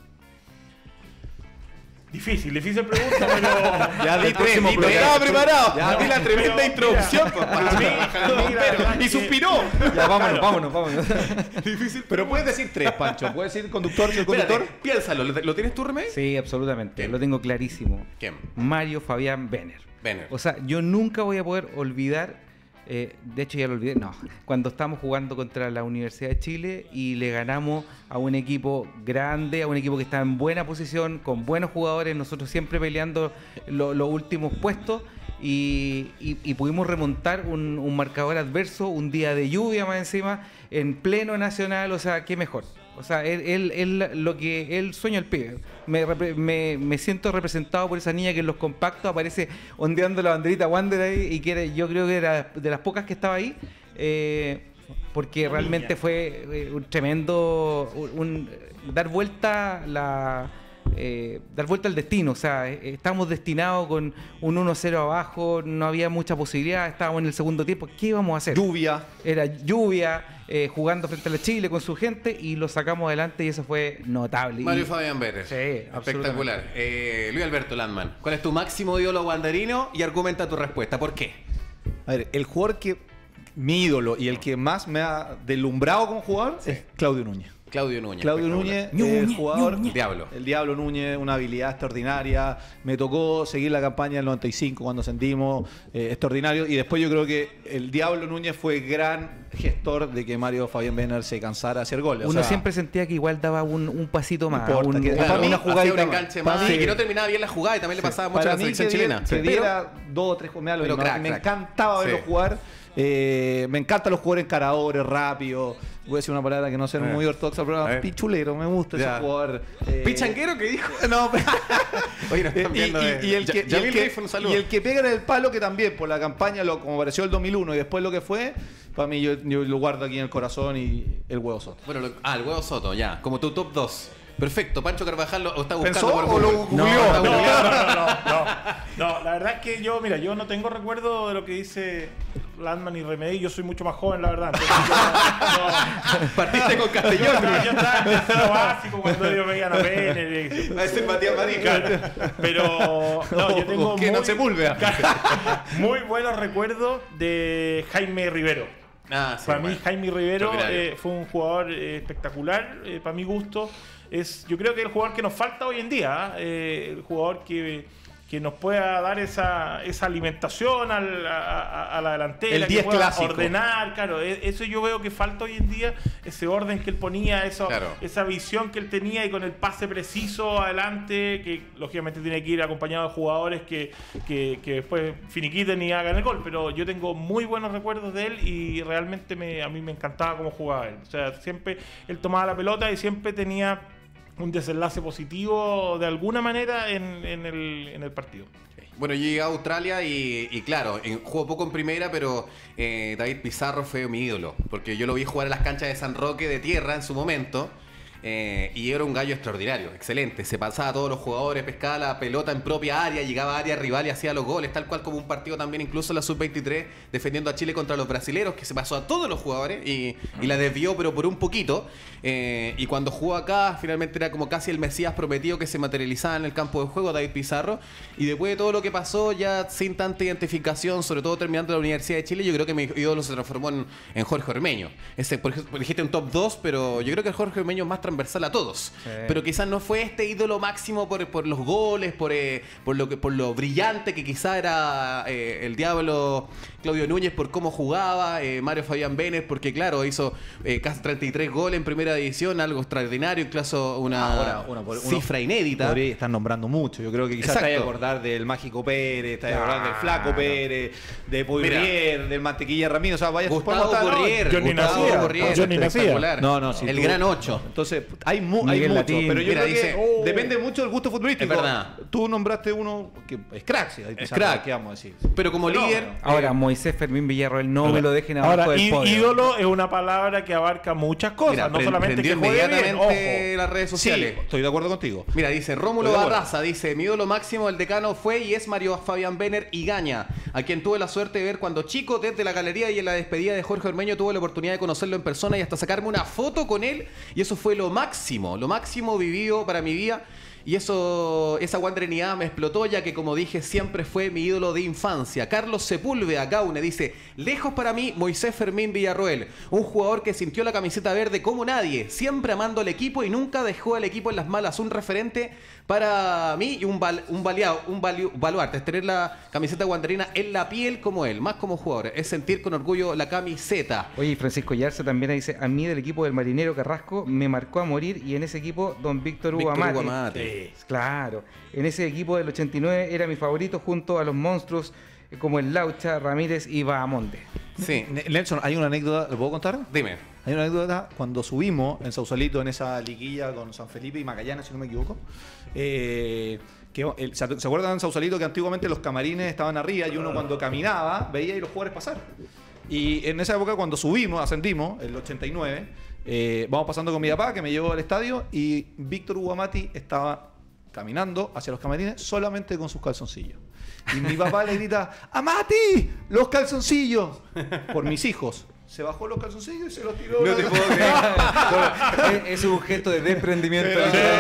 Difícil pregunta, pero... Ya di estaba preparado. Ya di la tremenda introducción. Y suspiró. Ya, vámonos. Difícil. Pero puedes decir 3, Pancho. Puedes decir conductor, señor conductor. Piénsalo. ¿Lo tienes tú, Remé? Sí, absolutamente. ¿Quién? Lo tengo clarísimo. ¿Quién? Mario Fabián Benner. O sea, yo nunca voy a poder olvidar... de hecho ya lo olvidé, cuando estábamos jugando contra la Universidad de Chile y le ganamos a un equipo grande, a un equipo que está en buena posición, con buenos jugadores, nosotros siempre peleando los últimos puestos y pudimos remontar un marcador adverso, un día de lluvia más encima, en pleno Nacional. O sea, qué mejor. O sea, él sueña el pibe. Me siento representado por esa niña que en los compactos aparece ondeando la banderita Wander ahí, y que yo creo que era de las pocas que estaba ahí. porque realmente fue un tremendo dar vuelta al destino. O sea, estábamos destinados con un 1-0 abajo, no había mucha posibilidad, estábamos en el segundo tiempo. ¿Qué íbamos a hacer? Lluvia. Era lluvia, jugando frente a la Chile con su gente, y lo sacamos adelante, y eso fue notable. Mario Fabián Vélez. Sí, espectacular. Luis Alberto Landman, ¿cuál es tu máximo ídolo wanderino? Y argumenta tu respuesta. ¿Por qué? A ver, el jugador mi ídolo y el que más me ha deslumbrado como jugador es Claudio Núñez. Claudio Núñez. Claudio Núñez, el jugador, Diablo. el Diablo Núñez, una habilidad extraordinaria. Me tocó seguir la campaña del 95 cuando sentimos extraordinario. Y después yo creo que el Diablo Núñez fue gran gestor de que Mario Fabián Benner se cansara de hacer goles. Uno siempre sentía que igual daba un pasito más, importa, que Claro, una jugadita hacía un enganche más, y que no terminaba bien la jugada, y también le pasaba mucho a la selección chilena. Que diera 2 o 3 jugadas, me encantaba verlo jugar. Me encantan los jugadores encaradores, rápidos. Voy a decir una palabra que no sea muy ortodoxa, pero pichulero, me gusta ese jugador. ¿Pichanguero qué dijo? No, oye, nos están viendo y el que pega en el palo, que también por la campaña, como pareció el 2001 y después lo que fue, para mí yo lo guardo aquí en el corazón, y el Huevo Soto. Bueno, el Huevo Soto, ya, como tu top 2. Perfecto, Pancho Carvajal lo está buscando. ¿Pensó por o lo Google. googleó? No, la verdad es que yo no tengo recuerdo de lo que dice Landman y Remedy. Yo soy mucho más joven, la verdad. Entonces, Partiste con Castellón. yo estaba en tercero básico cuando ellos veían a Penner. Va a ser Matías Marica. Pero yo tengo que no se vulvea. muy buenos recuerdos de Jaime Rivero. Sí, para mí Jaime Rivero Extraordinario. fue un jugador espectacular, para mi gusto. Yo creo que es el jugador que nos falta hoy en día, el jugador que nos pueda dar esa alimentación a la delantera, El que 10 pueda clásico. ordenar, claro, eso yo veo que falta hoy en día, ese orden que él ponía, esa visión que él tenía, y con el pase preciso adelante, que lógicamente tiene que ir acompañado de jugadores que después finiquiten y hagan el gol. Pero yo tengo muy buenos recuerdos de él, y realmente a mí me encantaba cómo jugaba él. O sea, siempre él tomaba la pelota y siempre tenía un desenlace positivo de alguna manera en el partido. Bueno, yo llegué a Australia y claro, jugó poco en primera, pero David Pizarro fue mi ídolo, porque yo lo vi jugar en las canchas de San Roque de tierra en su momento. Y era un gallo extraordinario, excelente. Se pasaba a todos los jugadores, pescaba la pelota en propia área, llegaba a área rival y hacía los goles, tal cual como un partido también, incluso en la Sub-23, defendiendo a Chile contra los brasileros, que se pasó a todos los jugadores y la desvió, pero por un poquito. Y cuando jugó acá, finalmente era como casi el Mesías prometido que se materializaba en el campo de juego, David Pizarro. Y después de todo lo que pasó, ya sin tanta identificación, sobre todo terminando la Universidad de Chile, yo creo que mi ídolo se transformó en Jorge Ormeño. Por ejemplo, dijiste un top 2, pero yo creo que el Jorge Ormeño es más transversal a todos. Sí. Pero quizás no fue este ídolo máximo por los goles, por lo brillante que quizás era el Diablo Claudio Núñez, por cómo jugaba, Mario Fabián Benner, porque claro, hizo casi 33 goles en primera división, algo extraordinario, incluso una cifra inédita. Podría estar nombrando mucho. Yo creo que quizás te vaya a acordar del Mágico Pérez, te vaya a acordar del Flaco Pérez, de Poirier, del Mantequilla Ramírez. O sea, vaya Gustavo Poirier, Johnny Nacía. No, sí, el gran 8. Entonces, hay mucho, pero yo creo que depende mucho del gusto futbolístico. Es verdad. Tú nombraste uno que es crack, sí, es crack. ¿Qué vamos a decir? Pero como líder. Ahora, Moisés Fermín Villarroel, no me lo dejen abajo ahora, del podio. Ídolo es una palabra que abarca muchas cosas. Mira, no solamente que juegue bien, ojo. Las redes sociales. Sí, estoy de acuerdo contigo. Mira, dice Rómulo Barraza, dice: mi ídolo máximo del decano fue y es Mario Fabián Benner Igaña, a quien tuve la suerte de ver cuando chico desde la galería, y en la despedida de Jorge Ormeño tuve la oportunidad de conocerlo en persona y hasta sacarme una foto con él, y eso fue lo máximo vivido para mi vida. Y esa guandrenidad me explotó, ya que, como dije, siempre fue mi ídolo de infancia. Carlos Sepúlveda Gaune dice: lejos para mí, Moisés Fermín Villarroel, un jugador que sintió la camiseta verde como nadie, siempre amando al equipo y nunca dejó al equipo en las malas. Un referente para mí y un baluarte, es tener la camiseta guandrina en la piel como él, más como jugador, es sentir con orgullo la camiseta. Oye, Francisco Yarza también dice: a mí del equipo del Marinero Carrasco me marcó a morir, y en ese equipo don Víctor Hugo Amate. Claro, en ese equipo del 89 era mi favorito, junto a los monstruos como el Laucha, Ramírez y Bahamonde. Sí. Nelson, hay una anécdota, ¿lo puedo contar? Dime. Hay una anécdota cuando subimos en Sausalito, en esa liguilla con San Felipe y Magallanes, si no me equivoco. ¿Se acuerdan en Sausalito que antiguamente los camarines estaban arriba y uno cuando caminaba veía y los jugadores pasar? Y en esa época, cuando ascendimos, el 89, vamos pasando con mi papá, que me llevó al estadio, y Víctor Hugo Amati estaba caminando hacia los camarines solamente con sus calzoncillos. Y mi papá le grita: ¡Amati! ¡Los calzoncillos! Por mis hijos. Se bajó los calzoncillos y se los tiró. No te puedo creer. Es un gesto de desprendimiento.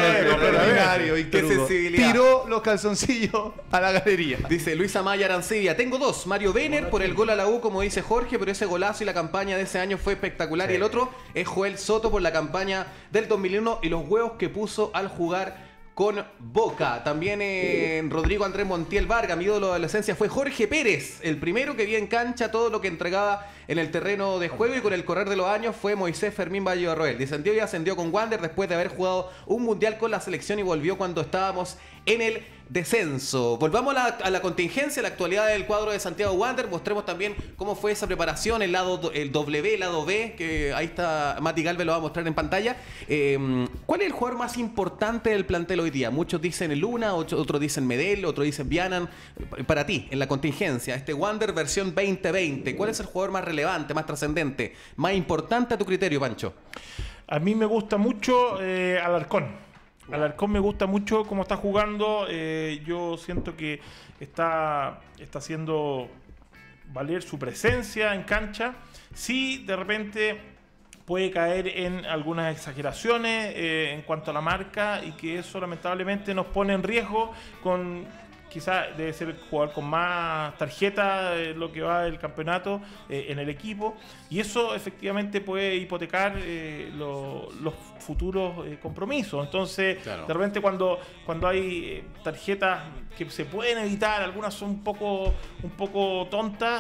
Qué sensibilidad. Tiró los calzoncillos a la galería. Dice Luis Amaya Arancibia: tengo dos. Mario Benner por el gol a la U, como dice Jorge, pero ese golazo y la campaña de ese año fue espectacular. Sí. Y el otro es Joel Soto por la campaña del 2001 y los huevos que puso al jugar con Boca. También Rodrigo Andrés Montiel Vargas, mi ídolo de adolescencia, fue Jorge Pérez, el primero que vi en cancha todo lo que entregaba en el terreno de juego, y con el correr de los años fue Moisés Fermín Vallebarroel. Descendió y ascendió con Wander después de haber jugado un mundial con la selección y volvió cuando estábamos en el descenso. Volvamos a la contingencia, a la actualidad del cuadro de Santiago Wander. Mostremos también cómo fue esa preparación, el W, el lado B, que ahí está Mati Galvez, lo va a mostrar en pantalla. ¿Cuál es el jugador más importante del plantel hoy día? Muchos dicen el Luna, otros dicen Medel, otros dicen Vianan. Para ti, en la contingencia, este Wander versión 2020, ¿cuál es el jugador más relevante, más trascendente, más importante a tu criterio, Pancho? A mí me gusta mucho Alarcón. Alarcón me gusta mucho cómo está jugando. Yo siento que está haciendo valer su presencia en cancha. Sí, de repente puede caer en algunas exageraciones en cuanto a la marca, y que eso lamentablemente nos pone en riesgo quizás debe ser el jugador con más tarjetas lo que va del campeonato en el equipo, y eso efectivamente puede hipotecar los futuros compromisos. Entonces, claro, de repente cuando hay tarjetas que se pueden evitar, algunas son un poco tontas,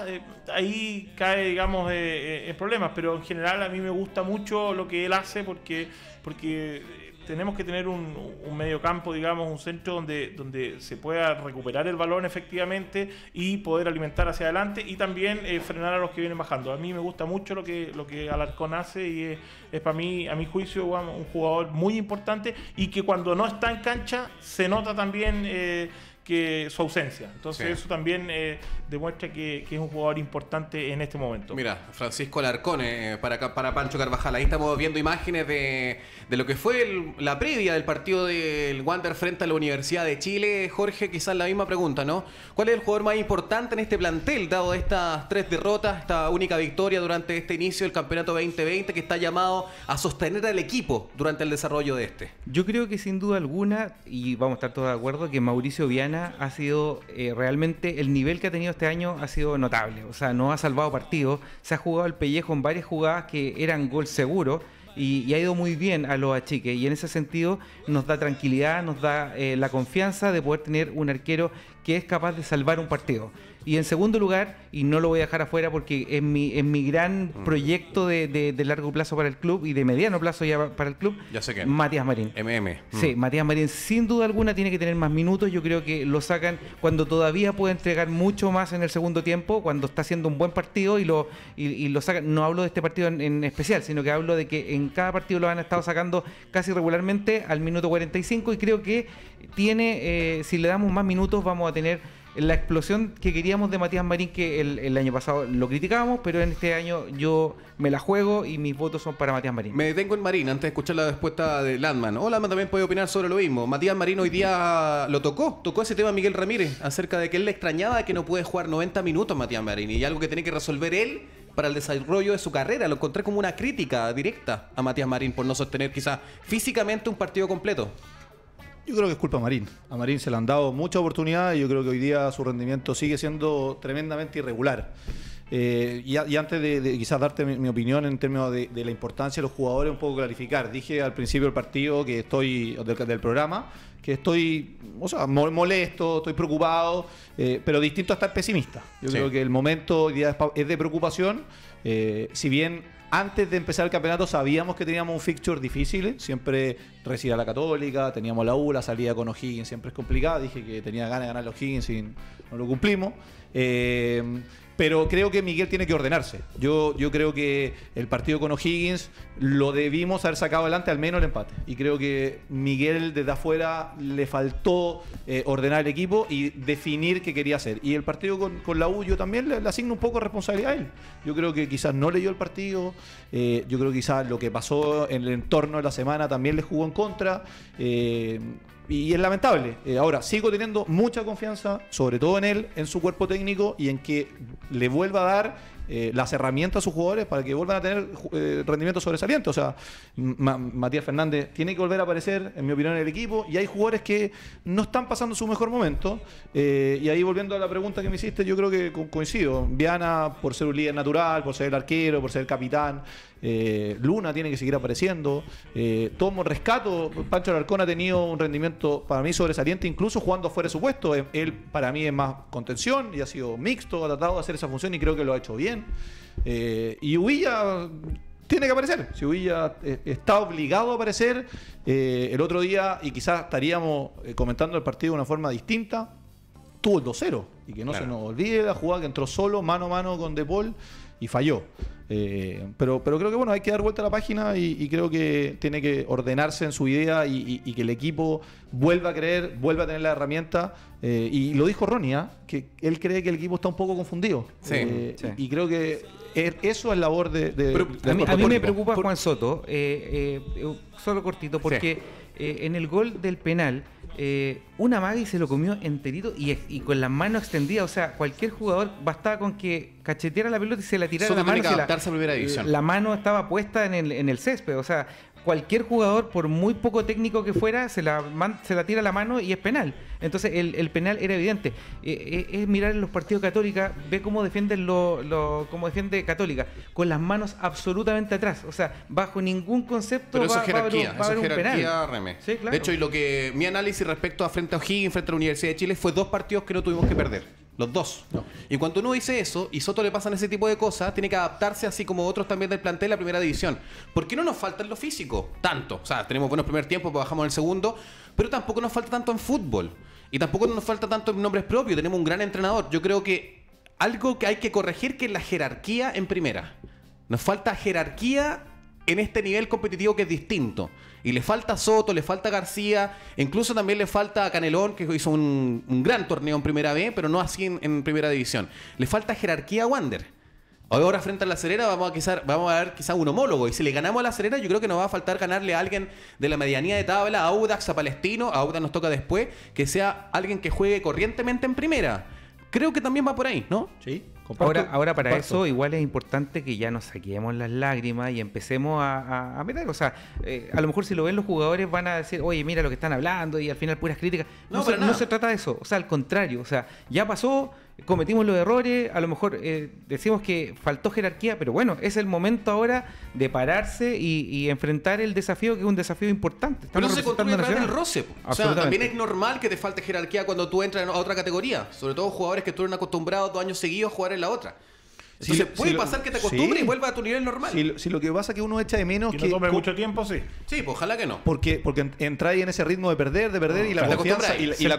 ahí cae, digamos, en problemas. Pero en general a mí me gusta mucho lo que él hace, porque tenemos que tener un medio campo, digamos, un centro donde se pueda recuperar el balón efectivamente y poder alimentar hacia adelante, y también frenar a los que vienen bajando. A mí me gusta mucho lo que Alarcón hace, y es para mí, a mi juicio, un jugador muy importante, y que cuando no está en cancha se nota también que su ausencia. Entonces, sí, eso también demuestra que es un jugador importante en este momento. Mira, Francisco Alarcón, para Pancho Carvajal. Ahí estamos viendo imágenes de lo que fue la previa del partido del Wander frente a la Universidad de Chile. Jorge, quizás la misma pregunta, ¿no? ¿Cuál es el jugador más importante en este plantel, dado estas 3 derrotas, esta única victoria durante este inicio del campeonato 2020, que está llamado a sostener al equipo durante el desarrollo de este? Yo creo que sin duda alguna, y vamos a estar todos de acuerdo, que Mauricio Viana ha sido realmente, el nivel que ha tenido este año ha sido notable. O sea, no ha salvado partidos, se ha jugado el pellejo en varias jugadas que eran gol seguro, y ha ido muy bien a los achiques, y en ese sentido nos da tranquilidad, nos da la confianza de poder tener un arquero que es capaz de salvar un partido. Y en segundo lugar, y no lo voy a dejar afuera porque es mi gran proyecto de largo plazo para el club y de mediano plazo ya para el club, ya sé que Matías Marín. Sí, Matías Marín sin duda alguna tiene que tener más minutos. Yo creo que lo sacan cuando todavía puede entregar mucho más en el segundo tiempo, cuando está haciendo un buen partido y lo sacan. No hablo de este partido en especial, sino que hablo de que en cada partido lo han estado sacando casi regularmente al minuto 45, y creo que tiene, si le damos más minutos, vamos a tener la explosión que queríamos de Matías Marín, que el año pasado lo criticábamos, pero en este año yo me la juego y mis votos son para Matías Marín. Me detengo en Marín antes de escuchar la respuesta de Landman. Landman también puede opinar sobre lo mismo. Matías Marín hoy día tocó ese tema Miguel Ramírez, acerca de que él le extrañaba que no puede jugar 90 minutos Matías Marín, y algo que tiene que resolver él para el desarrollo de su carrera. Lo encontré como una crítica directa a Matías Marín por no sostener quizás físicamente un partido completo. Yo creo que es culpa de Marín. A Marín se le han dado muchas oportunidades, y yo creo que hoy día su rendimiento sigue siendo tremendamente irregular. Y antes de quizás darte mi opinión en términos de la importancia de los jugadores, un poco clarificar. Dije al principio del partido que del programa, que estoy molesto, estoy preocupado, pero distinto a estar pesimista. Yo creo que el momento hoy día es de preocupación. Si bien antes de empezar el campeonato sabíamos que teníamos un fixture difícil, siempre recibe a la Católica, teníamos la U, la salida con O'Higgins siempre es complicada. Dije que tenía ganas de ganar a O'Higgins y no lo cumplimos. Pero creo que Miguel tiene que ordenarse. Yo creo que el partido con O'Higgins lo debimos haber sacado adelante, al menos el empate. Y creo que Miguel desde afuera le faltó ordenar el equipo y definir qué quería hacer. Y el partido con la U yo también le asigno un poco de responsabilidad a él. Yo creo que quizás no leyó el partido. Yo creo que quizás lo que pasó en el entorno de la semana también le jugó en contra. Y es lamentable. Ahora, sigo teniendo mucha confianza, sobre todo en él, en su cuerpo técnico y en que le vuelva a dar las herramientas a sus jugadores para que vuelvan a tener rendimiento sobresaliente. O sea, Matías Fernández tiene que volver a aparecer, en mi opinión, en el equipo, y hay jugadores que no están pasando su mejor momento. Y ahí, volviendo a la pregunta que me hiciste, yo creo que coincido. Viana, por ser un líder natural, por ser el arquero, por ser el capitán. Luna tiene que seguir apareciendo. Tomo rescato. Pancho Alarcón ha tenido un rendimiento para mí sobresaliente, incluso jugando fuera de su puesto. Él para mí es más contención y ha sido mixto, ha tratado de hacer esa función y creo que lo ha hecho bien. Y Uvilla tiene que aparecer. Si Uvilla está obligado a aparecer el otro día, y quizás estaríamos comentando el partido de una forma distinta, tuvo el 2-0 y que no se nos olvide la jugada que entró solo mano a mano con De Paul y falló. Pero creo que bueno, hay que dar vuelta a la página y creo que tiene que ordenarse en su idea y que el equipo vuelva a creer, vuelva a tener la herramienta. Y lo dijo Ronnie, que él cree que el equipo está un poco confundido. Sí. Y creo que eso es labor de a mí me preocupa Juan Soto, solo cortito, porque en el gol del penal, una Magui se lo comió enterito y con las manos extendidas. O sea, cualquier jugador bastaba con que cacheteara la pelota y se la tirara Soto la mano. tiene que adaptarse a primera división. La mano estaba puesta en el césped. O sea, cualquier jugador, por muy poco técnico que fuera, se la tira la mano y es penal. Entonces el penal era evidente. Es mirar en los partidos Católica, ve cómo defienden cómo defiende Católica, con las manos absolutamente atrás. O sea, bajo ningún concepto pero eso es va a haber un penal. Reme. Sí, claro. De hecho, mi análisis respecto a frente a O'Higgins, frente a la Universidad de Chile, fue 2 partidos que no tuvimos que perder. Los 2. No. Y cuando uno dice eso, y Soto le pasan ese tipo de cosas, tiene que adaptarse, así como otros también del plantel, a la primera división. ¿Por qué no nos falta en lo físico? Tanto. O sea, tenemos buenos primer tiempos, pues bajamos en el segundo, pero tampoco nos falta tanto en fútbol. Y tampoco nos falta tanto en nombres propios. Tenemos un gran entrenador. Yo creo que algo que hay que corregir, que es la jerarquía en primera. Nos falta jerarquía en este nivel competitivo que es distinto. Y le falta a Soto, le falta a García, incluso también le falta a Canelón, que hizo un gran torneo en primera B, pero no así en primera división. Le falta jerarquía a Wander. Ahora frente a la Serena vamos a ver quizá un homólogo. Y si le ganamos a la Serena, yo creo que nos va a faltar ganarle a alguien de la medianía de tabla, a Audax, a Palestino. A Audax nos toca después, que sea alguien que juegue corrientemente en primera. Creo que también va por ahí, ¿no? Sí. Ahora para eso igual es importante que ya nos saquemos las lágrimas y empecemos a meter. O sea, a lo mejor si lo ven los jugadores van a decir, oye, mira lo que están hablando, y al final puras críticas. No se trata de eso. O sea, al contrario. O sea, ya pasó, cometimos los errores, a lo mejor decimos que faltó jerarquía, pero bueno, es el momento ahora de pararse y enfrentar el desafío, que es un desafío importante. Pero no se construye a través del roce. O sea, Absolutamente. también es normal que te falte jerarquía cuando tú entras a otra categoría. Sobre todo jugadores que estuvieron acostumbrados 2 años seguidos a jugar en la otra. Entonces puede pasar que te acostumbres y vuelvas a tu nivel normal. Si lo que pasa es que uno echa de menos que no tome mucho tiempo, sí. Sí, pues ojalá que no. Porque entráis en ese ritmo de perder y la confianza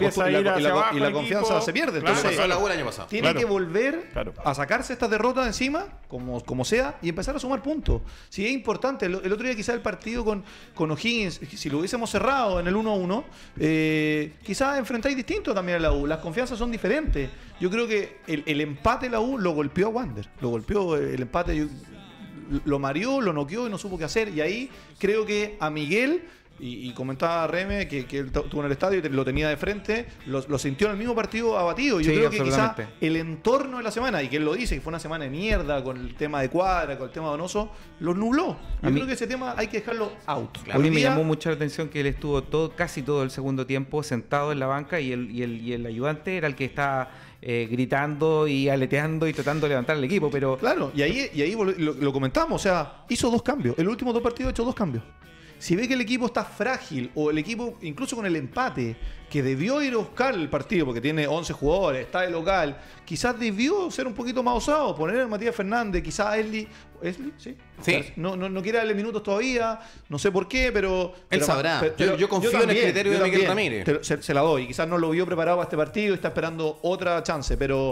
la confianza se pierde. Claro, Entonces, pasó la U el año pasado. tiene que volver a sacarse estas derrotas de encima, como sea, y empezar a sumar puntos. Si es importante, el otro día quizás el partido con O'Higgins, si lo hubiésemos cerrado en el 1-1, quizás enfrentáis distinto también a la U. Las confianzas son diferentes. Yo creo que el empate de la U lo golpeó a Wander. Lo golpeó el empate, lo mareó, lo noqueó y no supo qué hacer. Y ahí creo que a Miguel, y comentaba Reme que él estuvo en el estadio y lo tenía de frente, lo sintió en el mismo partido abatido. Yo creo que quizá el entorno de la semana, y que él lo dice, que fue una semana de mierda con el tema de Cuadra, con el tema de Donoso, lo nubló. Yo creo que ese tema hay que dejarlo out. A mí me llamó mucho la atención que él estuvo casi todo el segundo tiempo sentado en la banca y el ayudante era el que estaba gritando y aleteando y tratando de levantar el equipo, pero... Claro, y ahí lo comentamos, o sea, hizo 2 cambios. En los últimos 2 partidos ha hecho 2 cambios. Si ve que el equipo está frágil, o el equipo, incluso con el empate, que debió ir a buscar el partido, porque tiene 11 jugadores, está de local, quizás debió ser un poquito más osado, poner a Matías Fernández, quizás a Esli, ¿sí? No quiere darle minutos todavía, no sé por qué, pero... Él sabrá. Yo confío en el criterio de Miguel Ramírez. Se la doy, quizás no lo vio preparado para este partido y está esperando otra chance, pero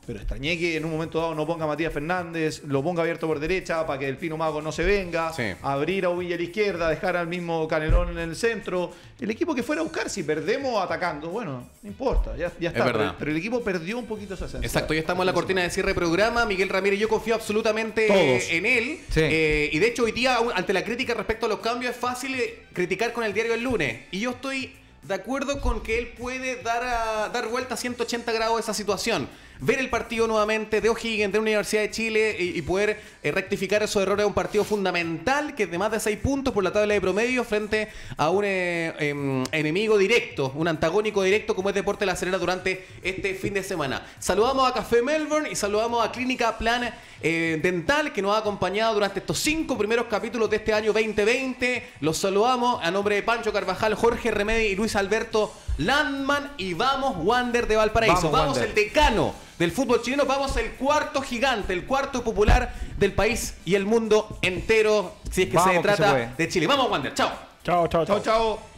pero extrañé que en un momento dado no ponga a Matías Fernández, lo ponga abierto por derecha para que el Pino Mago no se venga, Sí. abrir a Uvilla a la izquierda, dejar al mismo Canelón en el centro. El equipo que fuera a buscar, si perdemos atacando, bueno, no importa, ya está. verdad. Pero el equipo perdió un poquito esa esencia. Exacto, ya estamos en la cortina de cierre de programa. Miguel Ramírez, yo confío absolutamente Todos. en él. Sí. Y de hecho, hoy día, ante la crítica respecto a los cambios, es fácil criticar con el diario el lunes. Y yo estoy de acuerdo con que él puede dar vuelta a 180 grados a esa situación. Ver el partido nuevamente de O'Higgins, de la Universidad de Chile y poder rectificar esos errores de un partido fundamental que es de más de 6 puntos por la tabla de promedio frente a un enemigo directo, un antagónico directo como es Deportes La Serena durante este fin de semana. Saludamos a Café Melbourne y saludamos a Clínica Plan Dental que nos ha acompañado durante estos 5 primeros capítulos de este año 2020. Los saludamos a nombre de Pancho Carvajal, Jorge Remedi y Luis Alberto Landman. Y vamos Wander de Valparaíso. Vamos Wander. el decano del fútbol chileno, vamos el cuarto gigante, el cuarto popular del país y el mundo entero, si es que Vamos, se que se trata puede. de Chile. Vamos Wander, chao. Chao, chao, chao. Chao, chao.